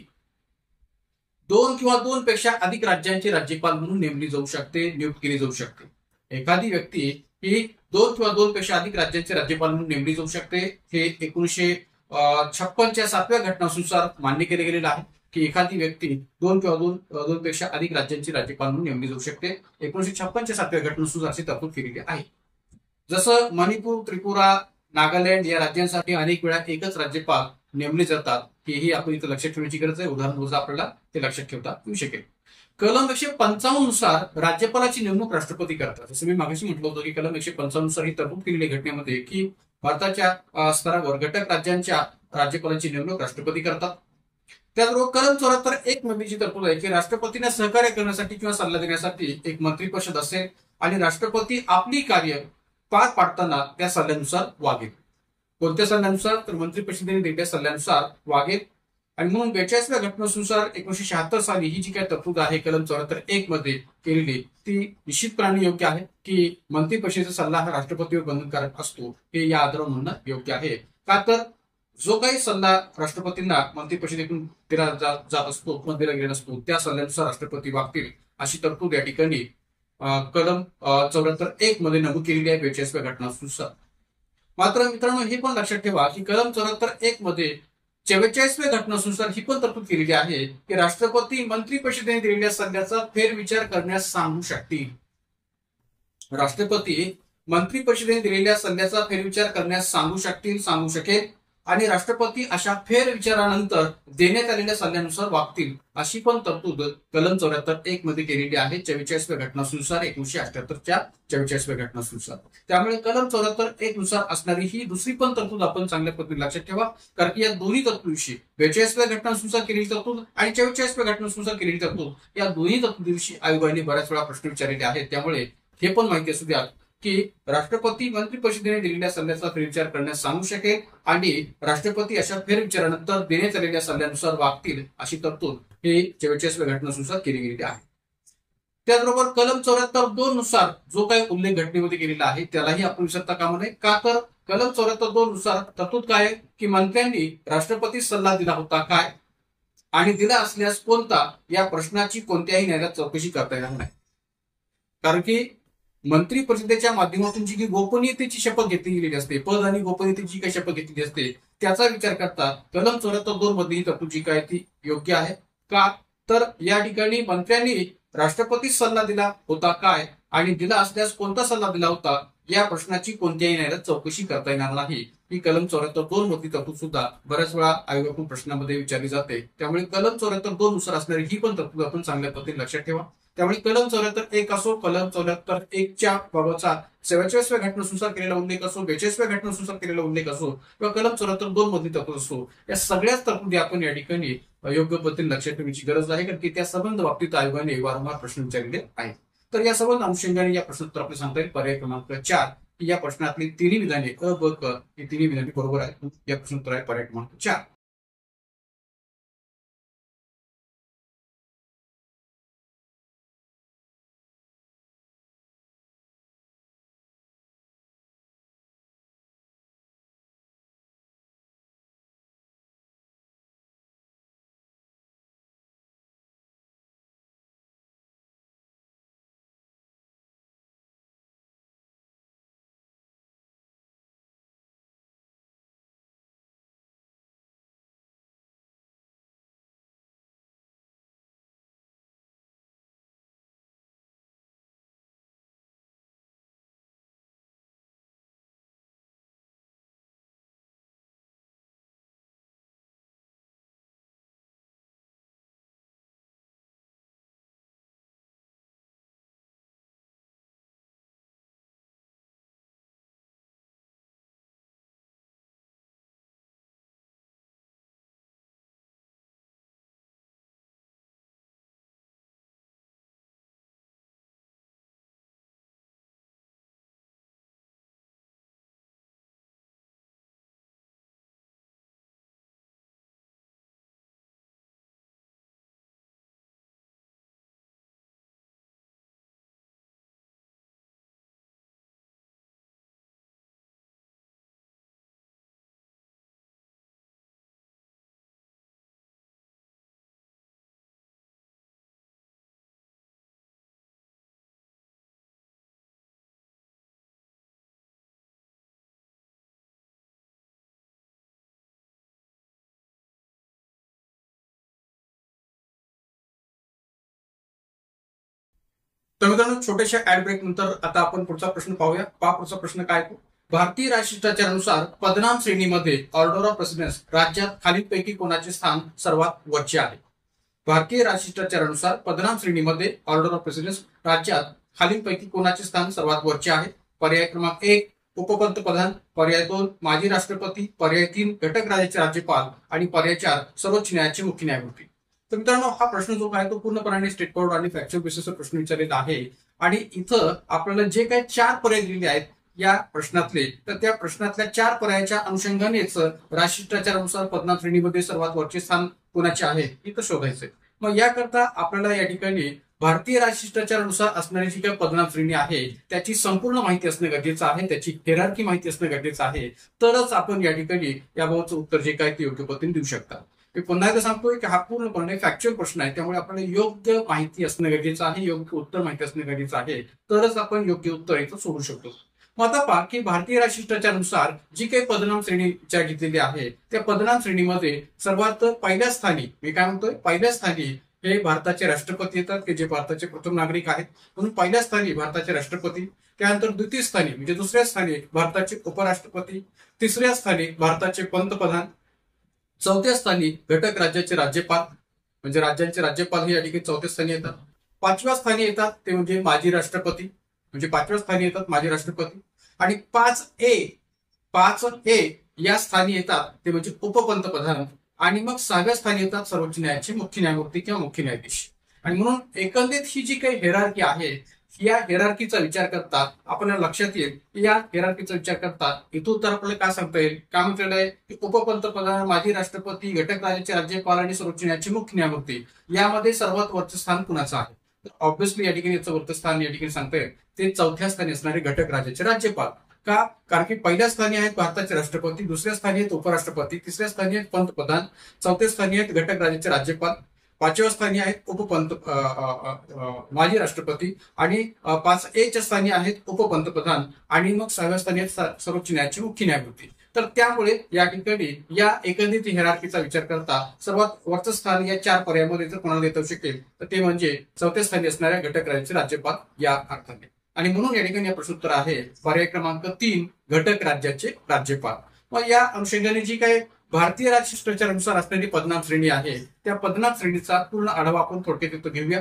दोन किंवा दोन पेक्षा अधिक राज्यांचे राज्यपाल म्हणून नेमली जाऊ शकते, नियुक्त केली जाऊ शकते. एखादी व्यक्ती ही दोन किंवा दोन पेक्षा अधिक राज्यांचे राज्यपाल म्हणून नेमली जाऊ शकते. हे एकोणीसशे छप्पनच्या सातव्या घटनानुसार मान्य केले गेलेलं आहे की एखादी व्यक्ती दोन किंवा दोन दोन पेक्षा अधिक राज्यांची राज्यपाल म्हणून नेमली जाऊ शकते. एकोणीसशे छप्पनच्या सातव्या घटनानुसार अशी तरतूद केलेली आहे. जसं मणिपूर, त्रिपुरा, नागालँड या राज्यांसाठी अनेक वेळा एकच राज्यपाल नेमले जातात हेही आपण इथं लक्षात ठेवण्याची गरज आहे. उदाहरण आपल्याला ते लक्षात ठेवता येऊ शकेल. कलम एकशे पंचावन्न नुसार राज्यपालाची नेमणूक राष्ट्रपती करतात. जसं मी मागाशी म्हटलं होतं की कलम एकशे पंचावन्न नुसार ही तरतूद केलेली घटनेमध्ये की भारताच्या स्तरावर घटक राज्यांच्या राज्यपालाची नेमणूक राष्ट्रपती करतात. त्याचबरोबर कलम चौऱ्याहत्तर एक मध्ये जी तरतूद आहे की राष्ट्रपतींना सहकार्य करण्यासाठी किंवा सल्ला देण्यासाठी एक मंत्रिपरिषद असेल आणि राष्ट्रपती आपली कार्य पार पाडताना त्या सल्ल्यानुसार वागेल. कोणत्या सल्ल्यानुसार, तर मंत्रिपरिषदेने दिलेल्या सल्ल्यानुसार वागेल. आणि म्हणून बेचाळीसव्या घटनेनुसार एकोणीसशे शहात्तर साली ही जी काही तरतूद आहे कलम चौऱ्याहत्तर एक मध्ये केलेली ती निश्चितपणे योग्य आहे की मंत्रिपरिषदेचा सल्ला हा राष्ट्रपतीवर बंधनकारक असतो हे या आधारावर म्हणणं योग्य आहे. का तर जो काही सल्ला राष्ट्रपतींना मंत्रिपरिषदेतून दिला जात असतो किंवा दिला गेला असतो त्या सल्ल्यानुसार राष्ट्रपती वागतील अशी तरतूद या ठिकाणी कलम चौऱ्याहत्तर एक मध्ये नमूद केलेली आहे बेचाळीसव्या घटनानुसार. मात्र मित्रांनो हे पण लक्षात ठेवा की कलम चौऱ्याहत्तर एक मध्ये चव्वेचाळीसव्या घटनानुसार ही पण तरतूद केलेली आहे की राष्ट्रपती मंत्रिपरिषदेने दिलेल्या सल्ल्याचा फेरविचार करण्यास सांगू शकतील. राष्ट्रपती मंत्रिपरिषदेने दिलेल्या सल्ल्याचा फेरविचार करण्यास सांगू शकतील, सांगू शकेल आणि राष्ट्रपती अशा फेरविचारानंतर देण्यात आलेल्या सल्ल्यानुसार वागतील अशी पण तरतूद कलम चौऱ्याहत्तर एक मध्ये केलेली आहे चव्वेचाळीसव्या घटनानुसार एकोणीसशे अठ्याहत्तरच्या चव्वेचाळीसव्या घटनानुसार. त्यामुळे कलम चौऱ्याहत्तर एक नुसार असणारी ही दुसरी पण तरतूद आपण चांगल्या पद्धतीने लक्षात ठेवा. कारण की या दोन्ही तरतुदीविषयी बेचाळीसव्या घटनानुसार केलेली तरतूद आणि चव्वेचाळीसव्या घटनानुसार केलेली तरतूद या दोन्ही तरतुदीविषयी आयोगाने बऱ्याच वेळा प्रश्न विचारलेले आहेत. त्यामुळे हे पण माहिती असू द्या की राष्ट्रपती मंत्रिपरिषदेने दिलेल्या सल्ल्याचा फेरविचार करण्यास सांगू शकेल आणि राष्ट्रपती अशा फेरविचारानंतर देण्यात आलेल्या सल्ल्यानुसार वागतील अशी तरतूद ही चव्वेचाळीसव्या घटनानुसार केली गेलेली आहे. त्याचबरोबर कलम चौऱ्याहत्तर दोन नुसार जो काही उल्लेख घटनेमध्ये केलेला आहे त्यालाही आपण विसरता कामा नये. का तर कलम चौऱ्याहत्तर दोन नुसार तरतूद काय आहे की मंत्र्यांनी राष्ट्रपती सल्ला दिला होता काय आणि दिला असल्यास कोणता या प्रश्नाची कोणत्याही न्यायालयात चौकशी करता येणार नाही. कारण की मंत्री परिषदेच्या माध्यमातून जी गोपनीयतेची शपथ घेतली गेलेली असते, पद आणि गोपनीयतेची काही शपथ घेतलेली असते त्याचा विचार करता कलम चौऱ्याहत्तर दोन मध्ये ही तरतूद जी काय ती योग्य आहे. का तर या ठिकाणी मंत्र्यांनी राष्ट्रपती सल्ला दिला होता काय आणि दिला असल्यास कोणता सल्ला दिला होता या प्रश्नाची कोणत्याही न्यायालयात चौकशी करता येणार नाही. ही कलम चौऱ्याहत्तर दोन मधली तरतूद सुद्धा बऱ्याच वेळा आयोगाकडून प्रश्नामध्ये विचारली जाते. त्यामुळे कलम चौऱ्याहत्तर दोन नुसार असणारी ही पण तरतूद आपण चांगल्या पद्धतीने लक्षात ठेवा. त्यामुळे कलम चौऱ्याहत्तर एक असो, कलम चौऱ्याहत्तर एकच्या बाबतचा चव्वेचाळीसव्या घटनानुसार केलेला उल्लेख असो, बेचाळीसव्या घटनानुसार केलेला उल्लेख असो किंवा कलम चौऱ्याहत्तर दोन मधली तरतूद असो, या सगळ्याच तरतुदी आपण या ठिकाणी योग्य पद्धतीने लक्षात ठेवण्याची गरज आहे. कारण की त्या संबंध बाबतीत आयोगाने वारंवार प्रश्न विचारलेले आहेत. तर या संबंध अनुषंगाने या प्रश्नोत्तर आपले सांगता येईल पर्याय क्रमांक चार या प्रश्नातली तिन्ही विधाने अ ब क ही तिन्ही विधाने बरोबर आहेत. या प्रश्नोत्तर आहे पर्याय क्रमांक चार. तर मित्रांनो, छोट्याशा ऍड ब्रेक नंतर आता आपण पुढचा प्रश्न पाहूया. पहा पुढचा प्रश्न काय आहे. भारतीय राजशिष्टाचारानुसार पदनाम श्रेणीमध्ये ऑर्डर ऑफ प्रेसिडेन्स राज्यात खालीलपैकी कोणाचे स्थान सर्वात वरचे आहे? भारतीय राजशिष्टाचारानुसार पदनाम श्रेणीमध्ये ऑर्डर ऑफ प्रेसिडेन्स राज्यात खालीलपैकी कोणाचे स्थान सर्वात वरचे आहे? पर्याय क्रमांक एक उपपंतप्रधान, पर्याय दोन माजी राष्ट्रपती, पर्याय तीन घटक राज्याचे राज्यपाल आणि पर्याय चार सर्वोच्च न्यायालयाचे मुख्य न्यायमूर्ती. तर मित्रांनो, हा प्रश्न जो आहे तो पूर्णपणे स्टेट फॉरवर्ड आणि फॅक्च्युअल बेसिसवर प्रश्न विचारलेला आहे. आणि इथं आपल्याला जे काही चार पर्याय दिलेले आहेत या प्रश्नातले, तर त्या प्रश्नातल्या चार पर्यायाच्या अनुषंगानेच राजशिष्टाचारानुसार पदनाम श्रेणीमध्ये सर्वात वरचे स्थान कोणाचे आहे इथं शोधायचंय. मग याकरता आपल्याला या ठिकाणी भारतीय राजशिष्टाचारानुसार असणारी जी काही पदनाम श्रेणी आहे त्याची संपूर्ण माहिती असणं गरजेचं आहे, त्याची हेरार्की माहिती असणं गरजेचं आहे. तरच आपण या ठिकाणी याबाबतचं उत्तर जे काय ते योग्य पद्धतीने देऊ शकता. मी पुन्हा एकदा सांगतोय की हा पूर्णपणे फॅक्च्युअल प्रश्न आहे, त्यामुळे आपल्याला योग्य माहिती असणं गरजेचं आहे, योग्य उत्तर माहिती असणं गरजेचं आहे. तरच आपण योग्य उत्तर इथं सोडू शकतो. मग आता पहा की भारतीय राजशिष्टाचारानुसार जी काही पदनाम श्रेणी विचार घेतलेली आहे त्या पदनाम श्रेणीमध्ये सर्वात पहिल्या स्थानी, मी काय म्हणतोय, पहिल्या स्थानी हे भारताचे राष्ट्रपती येतात की जे भारताचे प्रथम नागरिक आहेत, म्हणून पहिल्या स्थानी भारताचे राष्ट्रपती. त्यानंतर द्वितीय स्थानी म्हणजे दुसऱ्या स्थानी भारताचे उपराष्ट्रपती, तिसऱ्या स्थानी भारताचे पंतप्रधान, चौथ्या स्थानी घटक राज्याचे राज्यपाल म्हणजे राज्यांचे राज्यपाल हे या ठिकाणी चौथ्या स्थानी येतात. पाचव्या स्थानी येतात ते म्हणजे माजी राष्ट्रपती, म्हणजे पाचव्या स्थानी येतात माजी राष्ट्रपती. आणि पाच ए पाच ए या स्थानी येतात ते म्हणजे उपपंतप्रधान. आणि मग सहाव्या स्थानी येतात सर्वोच्च न्यायालयाचे मुख्य न्यायमूर्ती किंवा मुख्य न्यायाधीश. आणि म्हणून एकंदरीत ही जी काही हेरार्की आहे या हेरार्कीचा विचार करता आपल्याला लक्षात येईल की या हेरार्कीचा विचार करता इथून तर आपल्याला काय सांगता येईल, काय म्हटलेलं आहे की उपपंतप्रधान, माजी राष्ट्रपती, घटक राज्याचे राज्यपाल आणि सर्वोच्च न्यायालयाचे मुख्य न्यायमूर्ती यामध्ये सर्वात वरचं स्थान कुणाचं आहे? तर ऑब्व्हियसली या ठिकाणी याचं वरचं स्थान या ठिकाणी सांगता येईल ते चौथ्या स्थानी असणारे घटक राज्याचे राज्यपाल. का? कारण की पहिल्या स्थानी आहेत भारताचे राष्ट्रपती, दुसऱ्या स्थानी आहेत उपराष्ट्रपती, तिसऱ्या स्थानी आहेत पंतप्रधान, चौथ्या स्थानी आहेत घटक राज्याचे राज्यपाल, पाचव्या स्थानी आहेत उपपंत माजी राष्ट्रपती आणि पाच ए च्या स्थानी आहेत उपपंतप्रधान आणि मग सहाव्या स्थानी आहेत सर्वोच्च न्यायालयाचे मुख्य न्यायमूर्ती. तर त्यामुळे या ठिकाणी या एकंदरीत हेरार्कीचा विचार करता सर्वात वरचं स्थान या चार पर्यायामध्ये जर कोणाला देता शकेल तर ते म्हणजे चौथ्या स्थानी असणाऱ्या घटक राज्याचे राज्यपाल या अर्थाने. आणि म्हणून या ठिकाणी प्रश्नोत्तर आहे पर्याय क्रमांक तीन घटक राज्याचे राज्यपाल. मग या अनुषंगाने जी काही भारतीय राजशिष्टाचारानुसार असणारी पदनाम श्रेणी आहे त्या पदनाम श्रेणीचा पूर्ण आढावा आपण थोडक्यात इथं घेऊया.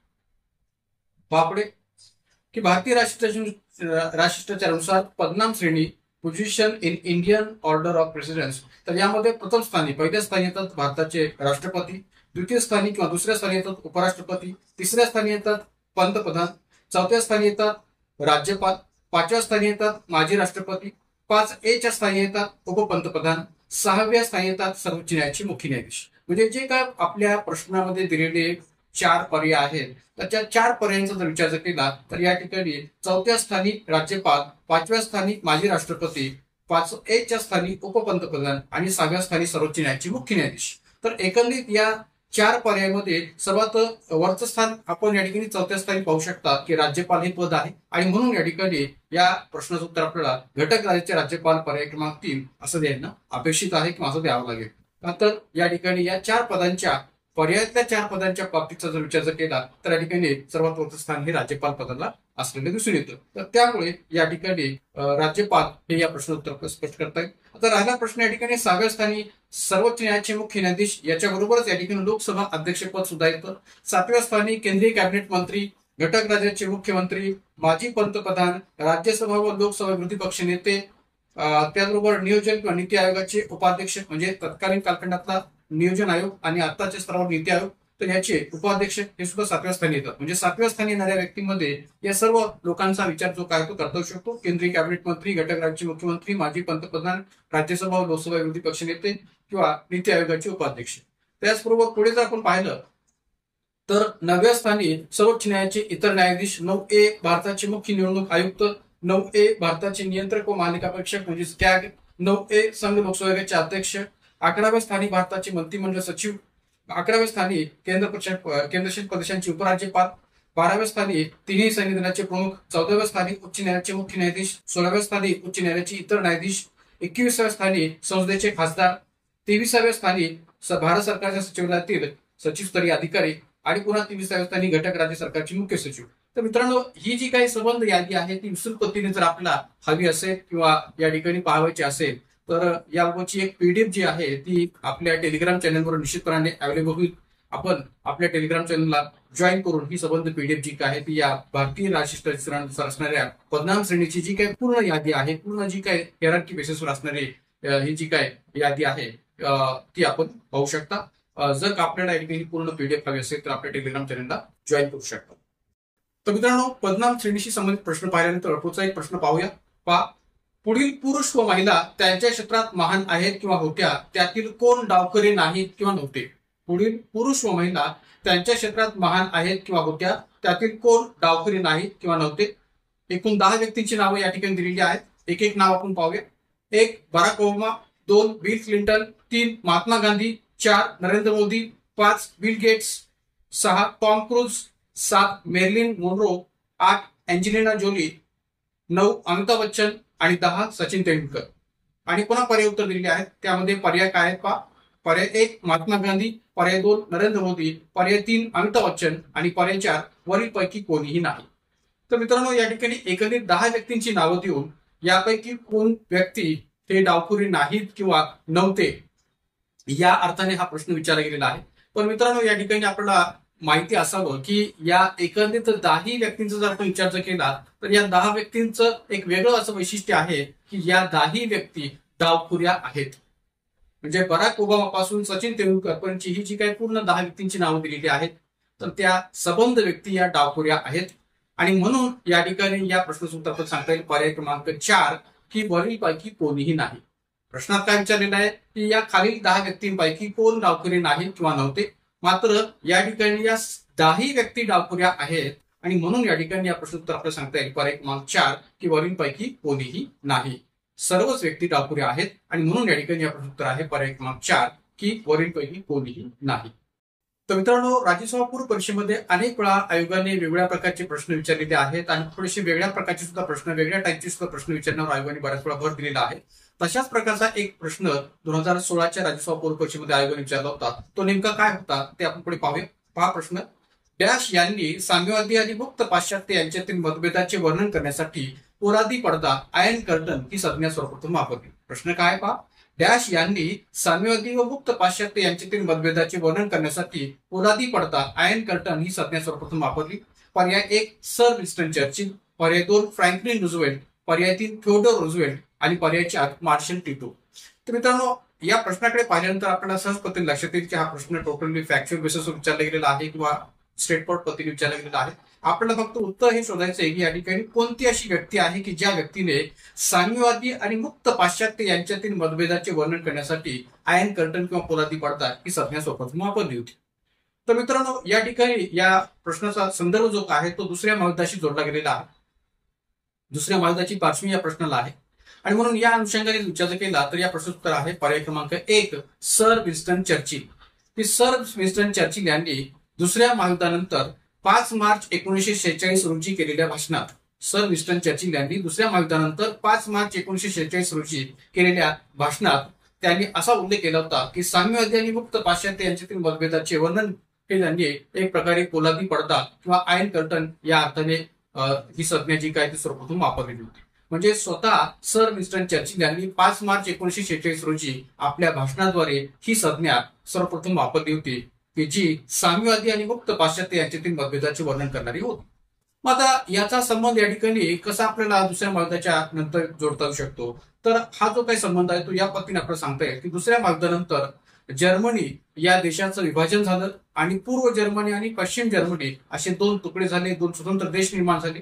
बापडे की भारतीय राजशिष्टाचार राजशिष्टाचारानुसार पदनाम श्रेणी position in Indian order of precedence. तर यामध्ये प्रथम स्थानी पहिल्या स्थानी येतात भारताचे राष्ट्रपती, द्वितीय स्थानी किंवा दुसऱ्या स्थानी येतात उपराष्ट्रपती, तिसऱ्या स्थानी येतात पंतप्रधान, चौथ्या स्थानी येतात राज्यपाल, पाचव्या स्थानी येतात माजी राष्ट्रपती, पाच ए च्या स्थानी येतात उपपंतप्रधान, सहाव्या स्थानी येतात सर्वोच्च न्यायालयाचे मुख्य न्यायाधीश. म्हणजे जे काय आपल्या प्रश्नामध्ये दिलेले चार पर्याय आहेत तर त्या चार पर्यायांचा जर विचार केला तर या ठिकाणी चौथ्या स्थानी राज्यपाल, पाचव्या स्थानी माजी राष्ट्रपती, पाच ए च्या स्थानी उपपंतप्रधान आणि सहाव्या स्थानी सर्वोच्च न्यायालयाचे मुख्य न्यायाधीश. तर एकंदरीत या चार पर्यायामध्ये सर्वात वरचं स्थान आपण या ठिकाणी चौथ्या स्थानी पाहू शकता की राज्यपाल हे पद आहे. आणि म्हणून या ठिकाणी या प्रश्नाचं उत्तर आपल्याला घटक राज्याचे राज्यपाल पर्याय क्रमांक तीन असं द्यायला अपेक्षित आहे किंवा असं द्यावं लागेल. तर या ठिकाणी या चार पदांच्या पर्यायातल्या चार पदांच्या बाबतीचा जर विचार जर केला तर या ठिकाणी सर्वात वरचं स्थान हे राज्यपाल पदाला असलेले दिसून येतं. तर त्यामुळे या ठिकाणी राज्यपाल हे या प्रश्नोत्तर स्पष्ट करतायत. आता राहिला प्रश्न या ठिकाणी सहाव्या स्थानी सर्वोच्च न्यायालयाचे मुख्य न्यायाधीश याच्याबरोबरच या ठिकाणी लोकसभा अध्यक्षपद सुद्धा येतं. सातव्या स्थानी केंद्रीय कॅबिनेट मंत्री, घटक राज्याचे मुख्यमंत्री, माजी पंतप्रधान, राज्यसभा व लोकसभा विरोधी पक्ष नेते, त्याचबरोबर नियोजन किंवा नीती आयोगाचे उपाध्यक्ष म्हणजे तत्कालीन कालखंडातला नियोजन आयोग आणि आताच्या स्तरावर नीती आयोग, तर याचे उपाध्यक्ष हे सुद्धा सातव्या स्थानी येतात. म्हणजे सातव्या स्थानी येणाऱ्या व्यक्तींमध्ये या सर्व लोकांचा विचार जो काय तो करता शकतो. केंद्रीय कॅबिनेट मंत्री, घटक राज्याचे मुख्यमंत्री, माजी पंतप्रधान, राज्यसभा व लोकसभा विरोधी पक्ष नेते किंवा नीती आयोगाचे उपाध्यक्ष. त्याचबरोबर पुढे जर आपण पाहिलं तर नवव्या स्थानी सर्वोच्च न्यायालयाचे इतर न्यायाधीश, नऊ ए भारताचे मुख्य निवडणूक आयुक्त, नऊ ए भारताचे नियंत्रक व महालेखा परीक्षक म्हणजे कॅग, नऊ ए संघ लोकसभेचे अध्यक्ष, अकराव्या स्थानी भारताचे मंत्रिमंडळ सचिव, अकराव्या स्थानी केंद्र केंद्रशासित प्रदेशांचे उपराज्यपाल, बाराव्या स्थानी तिन्ही संविधानाचे प्रमुख, चौदाव्या स्थानी उच्च न्यायालयाचे मुख्य न्यायाधीश, सोळाव्या स्थानी उच्च न्यायालयाचे इतर न्यायाधीश, एकविसाव्या स्थानी संसदेचे खासदार, तेविसाव्या स्थानी भारत सरकारच्या सचिवालयातील सचिव स्तरीय अधिकारी आणि पुन्हा तेविसाव्या स्थानी घटक राज्य सरकारचे मुख्य सचिव. तर मित्रांनो, ही जी काही संबंध यादी आहे ती विस्तृत पद्धतीने जर आपल्याला हवी असेल किंवा या ठिकाणी पाहायची असेल तर याबाबतची एक पीडीएफ जी आहे ती आपल्या टेलिग्राम चॅनलवर निश्चितपणे अवेलेबल होईल. आपण आपल्या टेलिग्राम चॅनलला जॉईन करून ही संबंध पीडीएफ जी काय आहे ती या भारतीय राजशिष्टाचारानुसार असणाऱ्या पदनाम श्रेणीची जी काही पूर्ण यादी आहे, पूर्ण जी काही हिरार्की बेसिसवर असणारी ही जी काय यादी आहे ती आपण पाहू शकता. जर आपल्याला या ठिकाणी पूर्ण पीडीएफ हवी असेल तर आपल्या टेलिग्राम चॅनलला जॉईन करू शकता. तर मित्रांनो, पदनाम श्रेणीशी संबंधित प्रश्न पाहिल्यानंतर पुढचा एक प्रश्न पाहूया. पहा, पुढील पुरुष व महिला त्यांच्या क्षेत्रात महान आहेत किंवा होत्या त्यातील कोण डावखरे नाहीत किंवा नव्हते. पुढील पुरुष व महिला त्यांच्या क्षेत्रात महान आहेत किंवा होत्या त्यातील कोण डावखरे नाहीत किंवा नव्हते. एकूण दहा व्यक्तींची नावं या ठिकाणी दिलेली आहेत. एक एक नाव आपण पाहूया. एक बराक ओबामा, दोन बिल क्लिंटन, तीन महात्मा गांधी, चार नरेंद्र मोदी, पाच बिल गेट्स, सहा टॉम क्रूज, सात मेर्लिन मोनरो, आठ अँजेलिना जोली, नऊ अमिताभ बच्चन आणि दहा सचिन तेंडुलकर. आणि पुन्हा पर्याय उत्तर दिलेले आहेत. त्यामध्ये पर्याय काय आहेत पहा. पर्याय एक महात्मा गांधी, पर्याय दोन नरेंद्र मोदी, पर्याय तीन अमिताभ बच्चन आणि पर्याय चार वरील पैकी कोणीही नाही. तर मित्रांनो, या ठिकाणी एकंदरीत दहा व्यक्तींची नावं देऊन यापैकी कोण व्यक्ती हे डावखुरी नाहीत किंवा नव्हते या अर्थाने हा प्रश्न विचारला गेलेला आहे. पण मित्रांनो, या ठिकाणी आपल्याला माहिती असावं की या एकंदरीत दहाही व्यक्तींचा जर आपण विचार केला तर या दहा व्यक्तींचं एक वेगळं असं वैशिष्ट्य आहे की या दहाही व्यक्ती डावखुऱ्या आहेत. म्हणजे बराक ओबामा पासून सचिन तेंडुलकर पर्यंतची ही जी काही पूर्ण दहा व्यक्तींची नावं दिलेली आहेत तर त्या सबंध व्यक्ती या डावखुऱ्या आहेत. आणि म्हणून या ठिकाणी या प्रश्नाचं उत्तर सांगता येईल पर्याय क्रमांक चार की वरील पैकी कोणीही नाही. प्रश्नात काय विचारलेलं आहे की या खालील दहा व्यक्तींपैकी कोण डावखुरे नाहीत किंवा नव्हते. मात्र या ठिकाणी या दहाही व्यक्ती डावखुऱ्या आहेत आणि म्हणून या ठिकाणी या प्रश्न उत्तर आपल्याला सांगता येईल पर्याय क्रमांक चार की वरील पैकी कोणीही नाही. सर्वच व्यक्ती डावखुऱ्या आहेत आणि म्हणून या ठिकाणी या प्रश्न उत्तर आहे पर्याय क्रमांक चार की वरील पैकी कोणीही नाही. तर मित्रांनो, राज्यसभा पूर्व परीक्षेमध्ये अनेक वेळा आयोगाने वेगवेगळ्या प्रकारचे प्रश्न विचारलेले आहेत आणि थोडेसे वेगळ्या प्रकारचे सुद्धा प्रश्न, वेगळ्या टाईपचे सुद्धा प्रश्न विचारण्यावर आयोगाने बऱ्याच वेळा भर दिलेला आहे. तशाच प्रकारचा एक प्रश्न दोन हजार सोळाच्या राज्यसभा पूर्व परीक्षेमध्ये आयोगाने विचारला होता. तो नेमका काय होता ते आपण पुढे पाहूया. पहा प्रश्न. डॅश यांनी साम्यवादी आणि मुक्त पाश्चात्य यांच्यातील मतभेदाचे वर्णन करण्यासाठी पोलादी पडदा, आयर्न कर्टन ही संज्ञा सर्वप्रथम वापरली. प्रश्न काय पहा. डॅश यांनी साम्यवादी व मुक्त पाश्चात्य यांच्यातील मतभेदाचे वर्णन करण्यासाठी पोलादी पडदा, आयर्न कर्टन ही संज्ञा सर्वप्रथम वापरली. पर्याय एक सर विन्स्टन चर्चिल, पर्याय दोन फ्रँकलिन रुझवेल्ट, पर्याय तीन थिओडोर रुझवेल्ट आणि पर्याय चार मार्शल टिटो. तर मित्रांनो, या प्रश्नाकडे पाहिल्यानंतर आपल्याला सहज पद्धतीने लक्षात येईल की हा प्रश्न टोटली फॅक्च्युअल बेसिसवर विचारला गेलेला आहे किंवा स्ट्रेटफॉर्ड पद्धतीने विचारला गेलेला आहे. आपल्याला फक्त उत्तर हे शोधायचं आहे की या ठिकाणी कोणती अशी व्यक्ती आहे की ज्या व्यक्तीने साम्यवादी आणि मुक्त पाश्चात्य यांच्यातील मतभेदाचे वर्णन करण्यासाठी आयर्न कर्टन किंवा पोलादी पडदा ही संज्ञा सर्वप्रथम वापरली होती. तर मित्रांनो, या ठिकाणी या प्रश्नाचा संदर्भ जो आहे तो दुसऱ्या महायुद्धाशी जोडला गेलेला आहे. दुसऱ्या महायुद्धाची पार्श्वभूमी या प्रश्नाला आहे आणि म्हणून या अनुषंगाने विचार केला तर या प्रश्नाचं उत्तर आहे पर्याय क्रमांक एक सर विन्स्टन चर्चिल. की सर विन्स्टन चर्चिल यांनी दुसऱ्या महायुद्धानंतर पाच मार्च एकोणीसशे शेहेचाळीस रोजी केलेल्या भाषणात सर विन्स्टन चर्चिल यांनी दुसऱ्या महायुद्धानंतर पाच मार्च एकोणीसशे शेहेचाळीस रोजी केलेल्या भाषणात त्यांनी असा उल्लेख केला होता की साम्यवादी आणि मुक्त पाश्चात्य यांच्यातील मतभेदाचे वर्णन हे त्यांनी एक प्रकारे पोलादी पडदा किंवा आयर्न कर्टन या अर्थाने ही संज्ञा जी काय ती सर्वप्रथम वापरलेली होती. म्हणजे स्वतः सर विन्स्टन चर्चिल यांनी पाच मार्च एकोणीसशे शेहेचाळीस रोजी आपल्या भाषणाद्वारे ही संज्ञा सर्वप्रथम वापरली होती की जी साम्यवादी आणि मुक्त पाश्चात्य यांच्यातील मतभेदाचे वर्णन करणारी होती. मग आता याचा संबंध या ठिकाणी कसा आपल्याला दुसऱ्या महायुद्धाच्या नंतर जोडता येऊ शकतो. तर हा जो काही संबंध आहे तो या पद्धतीने आपल्याला सांगता येईल की दुसऱ्या महायुद्धानंतर जर्मनी या देशाचं विभाजन झालं आणि पूर्व जर्मनी आणि पश्चिम जर्मनी असे दोन तुकडे झाले, दोन स्वतंत्र देश निर्माण झाले.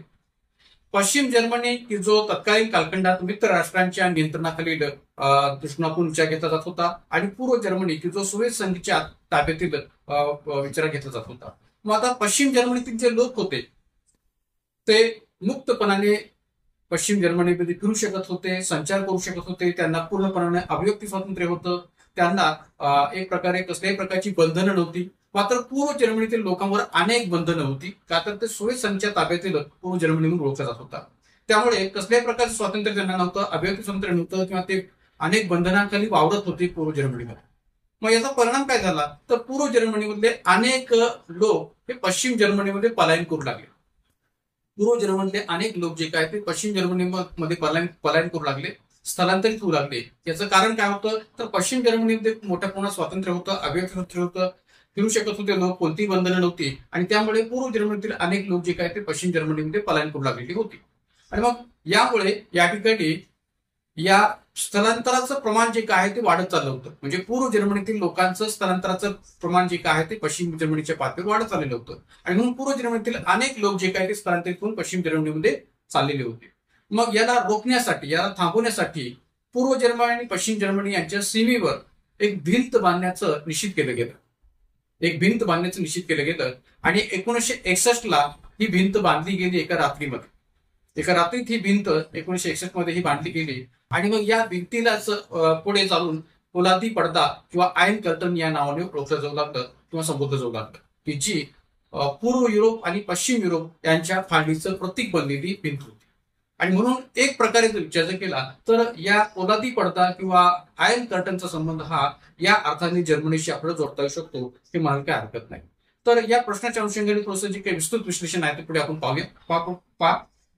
पश्चिम जर्मनी की जो तत्कालीन कालखंडात मित्र राष्ट्रांच्या नियंत्रणाखालील दृष्टिकोनातून विचार घेतला जात होता आणि पूर्व जर्मनी की जो सोव्हिएत संघाच्या ताब्यातील विचार घेतला जात होता. मग आता पश्चिम जर्मनीतील जे लोक होते ते मुक्तपणाने पश्चिम जर्मनीमध्ये फिरू शकत होते, संचार करू शकत होते, त्यांना पूर्णपणाने अभिव्यक्ती स्वातंत्र्य होतं, त्यांना एक प्रकारे कसल्याही प्रकारची बंधनं नव्हती. मात्र पूर्व जर्मनीतील लोकांवर अनेक बंधनं होती का तर ते सोव्हिएत संघाच्या ताब्यातील पूर्व जर्मनी म्हणून ओळखला जात होता. त्यामुळे कसल्याही प्रकारचं स्वातंत्र्य त्यांना नव्हतं, अभिव्यक्ती स्वातंत्र्य नव्हतं किंवा ते अनेक बंधनांखाली वावरत होते पूर्व जर्मनीमध्ये. मग याचा परिणाम काय झाला तर पूर्व जर्मनीमधले अनेक लोक हे पश्चिम जर्मनीमध्ये पलायन करू लागले. पूर्व जर्मनीतले अनेक लोक जे काय ते पश्चिम जर्मनीमध्ये पलायन पलायन करू लागले, स्थलांतरित होऊ लागले. याचं कारण काय होतं तर पश्चिम जर्मनीमध्ये मोठ्या प्रमाणात स्वातंत्र्य होतं, अभिव्यक्ती स्वातंत्र्य होतं, फिरू शकत होते लोक, कोणतीही बंधनं नव्हती आणि त्यामुळे पूर्व जर्मनीतील अनेक लोक जे काय ते पश्चिम जर्मनीमध्ये पलायन करू लागलेली होती. आणि मग यामुळे या ठिकाणी या स्थलांतराचं प्रमाण जे काय आहे ते वाढत चाललं होतं. म्हणजे पूर्व जर्मनीतील लोकांचं स्थलांतराचं प्रमाण जे काय आहे ते पश्चिम जर्मनीच्या पातळीवर वाढत चाललेलं होतं आणि म्हणून पूर्व जर्मनीतील अनेक लोक जे काय ते स्थलांतरित होऊन पश्चिम जर्मनीमध्ये चाललेले होते. मग याला रोखण्यासाठी, याला थांबवण्यासाठी पूर्व जर्मनी आणि पश्चिम जर्मनी यांच्या सीमेवर एक भिंत बांधण्याचं निश्चित केलं गेलं. एक भिंत बांधण्याचं निश्चित केलं गेलं आणि एकोणीसशे एकसष्ट ला ही भिंत बांधली गेली एका रात्रीमध्ये. एका रात्रीत ही भिंत एकोणीसशे एकसष्ट मध्ये ही बांधली गेली आणि मग या भिंतीलाच पुढे चालून पोलादी पडदा किंवा आयर्न कर्टन या नावाने ओळखलं जाऊ लागलं किंवा संबोधलं जाऊ लागलं, की जी पूर्व युरोप आणि पश्चिम युरोप यांच्या फाळणीचं प्रतीक बनलेली भिंत होती. आणि म्हणून एक प्रकारे जर विचार केला तर या पोलादी पडदा किंवा आयर्न कर्टनचा संबंध हा या अर्थाने जर्मनीशी आपल्याला जोडता येऊ शकतो, हे म्हणायला काही हरकत नाही. तर या प्रश्नाच्या अनुषंगाने थोडंसं जे काही विस्तृत विश्लेषण आहे ते पुढे आपण पाहूया.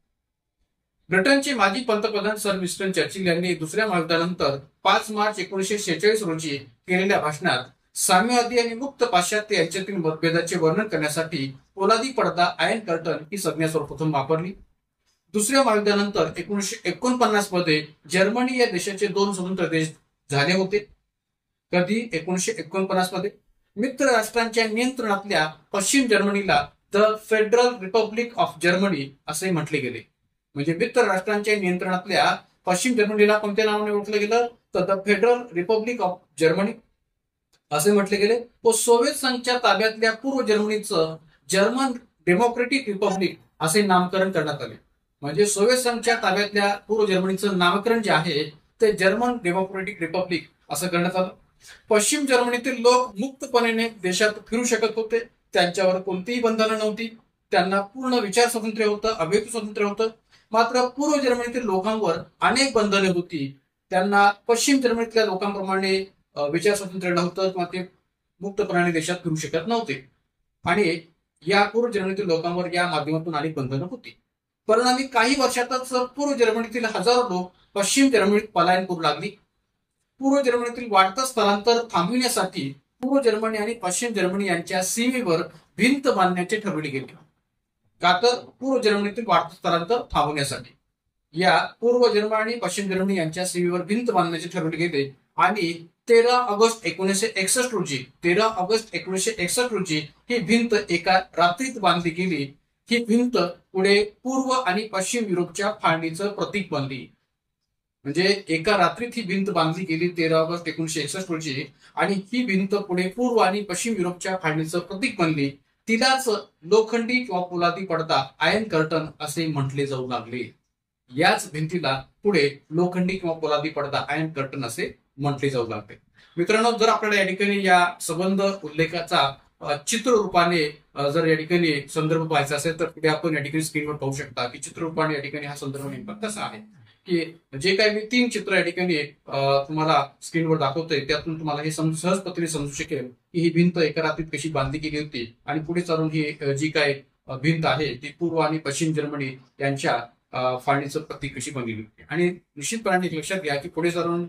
ब्रिटनचे माजी पंतप्रधान सर विन्स्टन चर्चिल यांनी दुसऱ्या महायुद्धानंतर पाच मार्च एकोणीसशे शेहेचाळीस रोजी केलेल्या भाषणात साम्यवादी आणि मुक्त पाश्चात्य यांच्यातील मतभेदाचे वर्णन करण्यासाठी पोलादी पडदा आयर्न कर्टन ही संज्ञा सर्वप्रथम वापरली. दुसऱ्या महायुद्धानंतर एकोणीसशे एकोणपन्नास मध्ये जर्मनी या देशाचे दोन स्वतंत्र देश झाले होते. कधी? एकोणीसशे एकोणपन्नास मध्ये. मित्र राष्ट्रांच्या नियंत्रणातल्या पश्चिम जर्मनीला the Federal Republic of Germany असे म्हटले गेले. म्हणजे मित्र राष्ट्रांच्या नियंत्रणातल्या पश्चिम जर्मनीला कोणत्या नावाने ओळखलं गेलं तर the Federal Republic of Germany असे म्हटले गेले. व सोव्हिएत संघच्या ताब्यातल्या पूर्व जर्मनीचं जर्मन डेमोक्रेटिक रिपब्लिक असे नामकरण करण्यात आले. म्हणजे सोव्हिएत संघच्या ताब्यातल्या पूर्व जर्मनीचं नामकरण जे आहे ते जर्मन डेमोक्रेटिक रिपब्लिक असं करण्यात आलं. पश्चिम जर्मनीतील लोक मुक्तपणे देशात फिरू शकत होते, त्यांच्यावर कोणतीही बंधनं नव्हती, त्यांना पूर्ण विचार स्वातंत्र्य होतं, अभिव्यक्ती स्वातंत्र्य होतं. मात्र पूर्व जर्मनीतील लोकांवर अनेक बंधने होती, त्यांना पश्चिम जर्मनीतल्या लोकांप्रमाणे विचार स्वातंत्र्य नव्हतं किंवा ते मुक्तपणाने देशात फिरू शकत नव्हते आणि या पूर्व जर्मनीतील लोकांवर या माध्यमातून अनेक बंधनं होती. परिणामी काही वर्षातच पूर्व जर्मनीतील हजारो लोक पश्चिम जर्मनीत पलायन करू लागली. पूर्व जर्मनीतील वाढतं स्थलांतर थांबविण्यासाठी पूर्व जर्मनी आणि पश्चिम जर्मनी यांच्या सीमेवर भिंत बांधण्याचे ठरवले गेले. का तर पूर्व जर्मनीतील वाढतं स्थलांतर थांबवण्यासाठी या पूर्व जर्मनी आणि पश्चिम जर्मनी यांच्या सीमेवर भिंत बांधण्याचे ठरवले गेले आणि तेरा ऑगस्ट एकोणीसशे एकसष्ट रोजी तेरा ऑगस्ट एकोणीसशे एकसष्ट रोजी ही भिंत एका रात्रीत बांधली गेली. ही भिंत पुढे पूर्व आणि पश्चिम युरोपच्या फाळणीचं प्रतीक बनली. म्हणजे एका रात्रीत ही भिंत बांधली गेली तेरा ऑगस्ट एकोणीसशे एकसष्ट रोजी आणि ही भिंत पुढे पूर्व आणि पश्चिम युरोपच्या फाळणीचं प्रतीक बनली. तिलाच लोखंडी किंवा पोलादी पडदा आयर्न कर्टन असे म्हटले जाऊ लागले. याच भिंतीला पुढे लोखंडी किंवा पोलादी पडदा आयर्न कर्टन असे म्हटले जाऊ लागले. मित्रांनो, जर आपल्याला या ठिकाणी या संबंध उल्लेखाचा चित्र रूपाने जर या ठिकाणी संदर्भ पाहायचा असेल तर पुढे आपण या ठिकाणी स्क्रीनवर पाहू शकता की चित्र रूपाने या ठिकाणी हा संदर्भ नेमका कसा आहे. की जे काही मी तीन चित्र या ठिकाणी तुम्हाला स्क्रीनवर दाखवतोय त्यातून तुम्हाला हे सहज पद्धतीने समजू शकेल की ही भिंत एका रात्रीत कशी बांधली गेली होती आणि पुढे चालून ही जी काय भिंत आहे ती पूर्व आणि पश्चिम जर्मनी यांच्या फाळणीचं प्रतीक कशी बनलेली होती. आणि निश्चितपणे लक्षात घ्या की पुढे चालून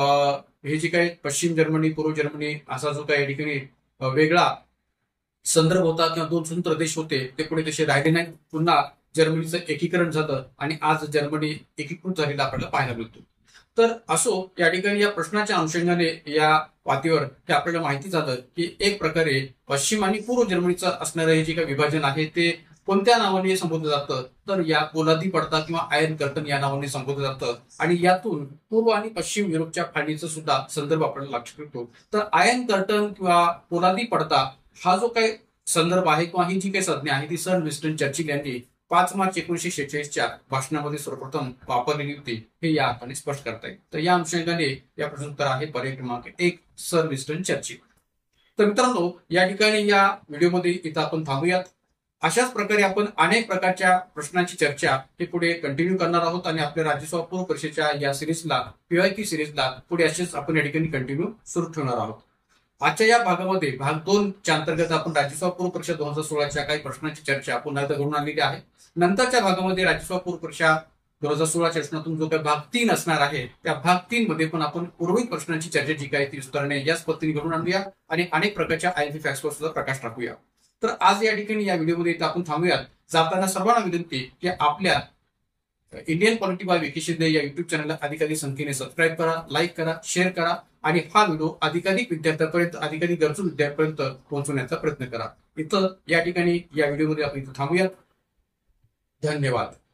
हे जे काही पश्चिम जर्मनी पूर्व जर्मनी असा जो काही या ठिकाणी वेगळा संदर्भ होता किंवा दोन स्वतंत्र देश होते ते पुढे तसे राहिले नाही. पुन्हा जर्मनीचं एकीकरण झालं आणि आज जर्मनी एकीकृत झालेला आपल्याला पाहायला मिळतो. तर असो, या ठिकाणी या प्रश्नाच्या अनुषंगाने या पातळीवर हे आपल्याला माहिती झालं की एक प्रकारे पश्चिम आणि पूर्व जर्मनीचं असणारं हे जे काही विभाजन आहे ते कोणत्या नावाने संबोधलं जातं तर या पोलादी पडदा किंवा आयर्न कर्टन या नावाने संबोधलं जातं आणि यातून पूर्व आणि पश्चिम युरोपच्या फाळणीचा सुद्धा संदर्भ आपल्याला लक्षात येतो. तर आयर्न कर्टन किंवा पोलादी पडदा हा जो काही संदर्भ आहे किंवा ही जी काही संज्ञा आहे ती सर विन्स्टन चर्चिल यांनी पाच मार्च एकोणीसशे शेहेचाळीसच्या भाषणामध्ये सर्वप्रथम वापरलेली होती हे या अर्थाने स्पष्ट करता येईल. तर या अंशाने या प्रश्नोत्तर आहे पर्याय क्रमांक एक सर विन्स्टन चर्चिल. तर मित्रांनो, या ठिकाणी या व्हिडिओमध्ये इथं आपण थांबूयात. अशाच प्रकारे आपण अनेक प्रकारच्या प्रश्नांची चर्चा हे पुढे कंटिन्यू करणार आहोत आणि आपल्या राज्यसभा पूर्व परीक्षेच्या या सिरीजला पीवायक्यू सिरीजला पुढे असेच आपण या ठिकाणी कंटिन्यू सुरू ठेवणार आहोत. आजच्या या भागामध्ये भाग दोन च्या अंतर्गत आपण राज्यसभा पूर्व परीक्षा दोन हजार सोळाच्या काही प्रश्नांची चर्चा पुन्हा एकदा घडून आणलेली आहे. नंतरच्या भागामध्ये राज्यसभा पूर्व परीक्षा दोन हजार सोळाच्या प्रश्नातून जो काही भाग तीन असणार आहे त्या भाग तीन मध्ये पण आपण उर्वरित प्रश्नांची चर्चा जी काय ती विस्ताराने याच पद्धतीने घडून आणूया आणि अनेक प्रकारच्या आयएमपी फॅक्ट्सवर सुद्धा प्रकाश टाकूया. तर आज या ठिकाणी या व्हिडिओमध्ये आपण थांबूयात. जाताना सर्वांना विनंती की आपल्या Indian polity by Vicky Shinde या युट्यूब चॅनलला अधिकाधिक संख्येने सबस्क्राईब करा, लाईक करा, शेअर करा आणि हा व्हिडिओ अधिकाधिक विद्यार्थ्यांपर्यंत अधिकाधिक गरजू विद्यार्थ्यांपर्यंत पोहोचवण्याचा प्रयत्न करा. इथं या ठिकाणी या व्हिडिओमध्ये आपण इथं थांबूयात. धन्यवाद.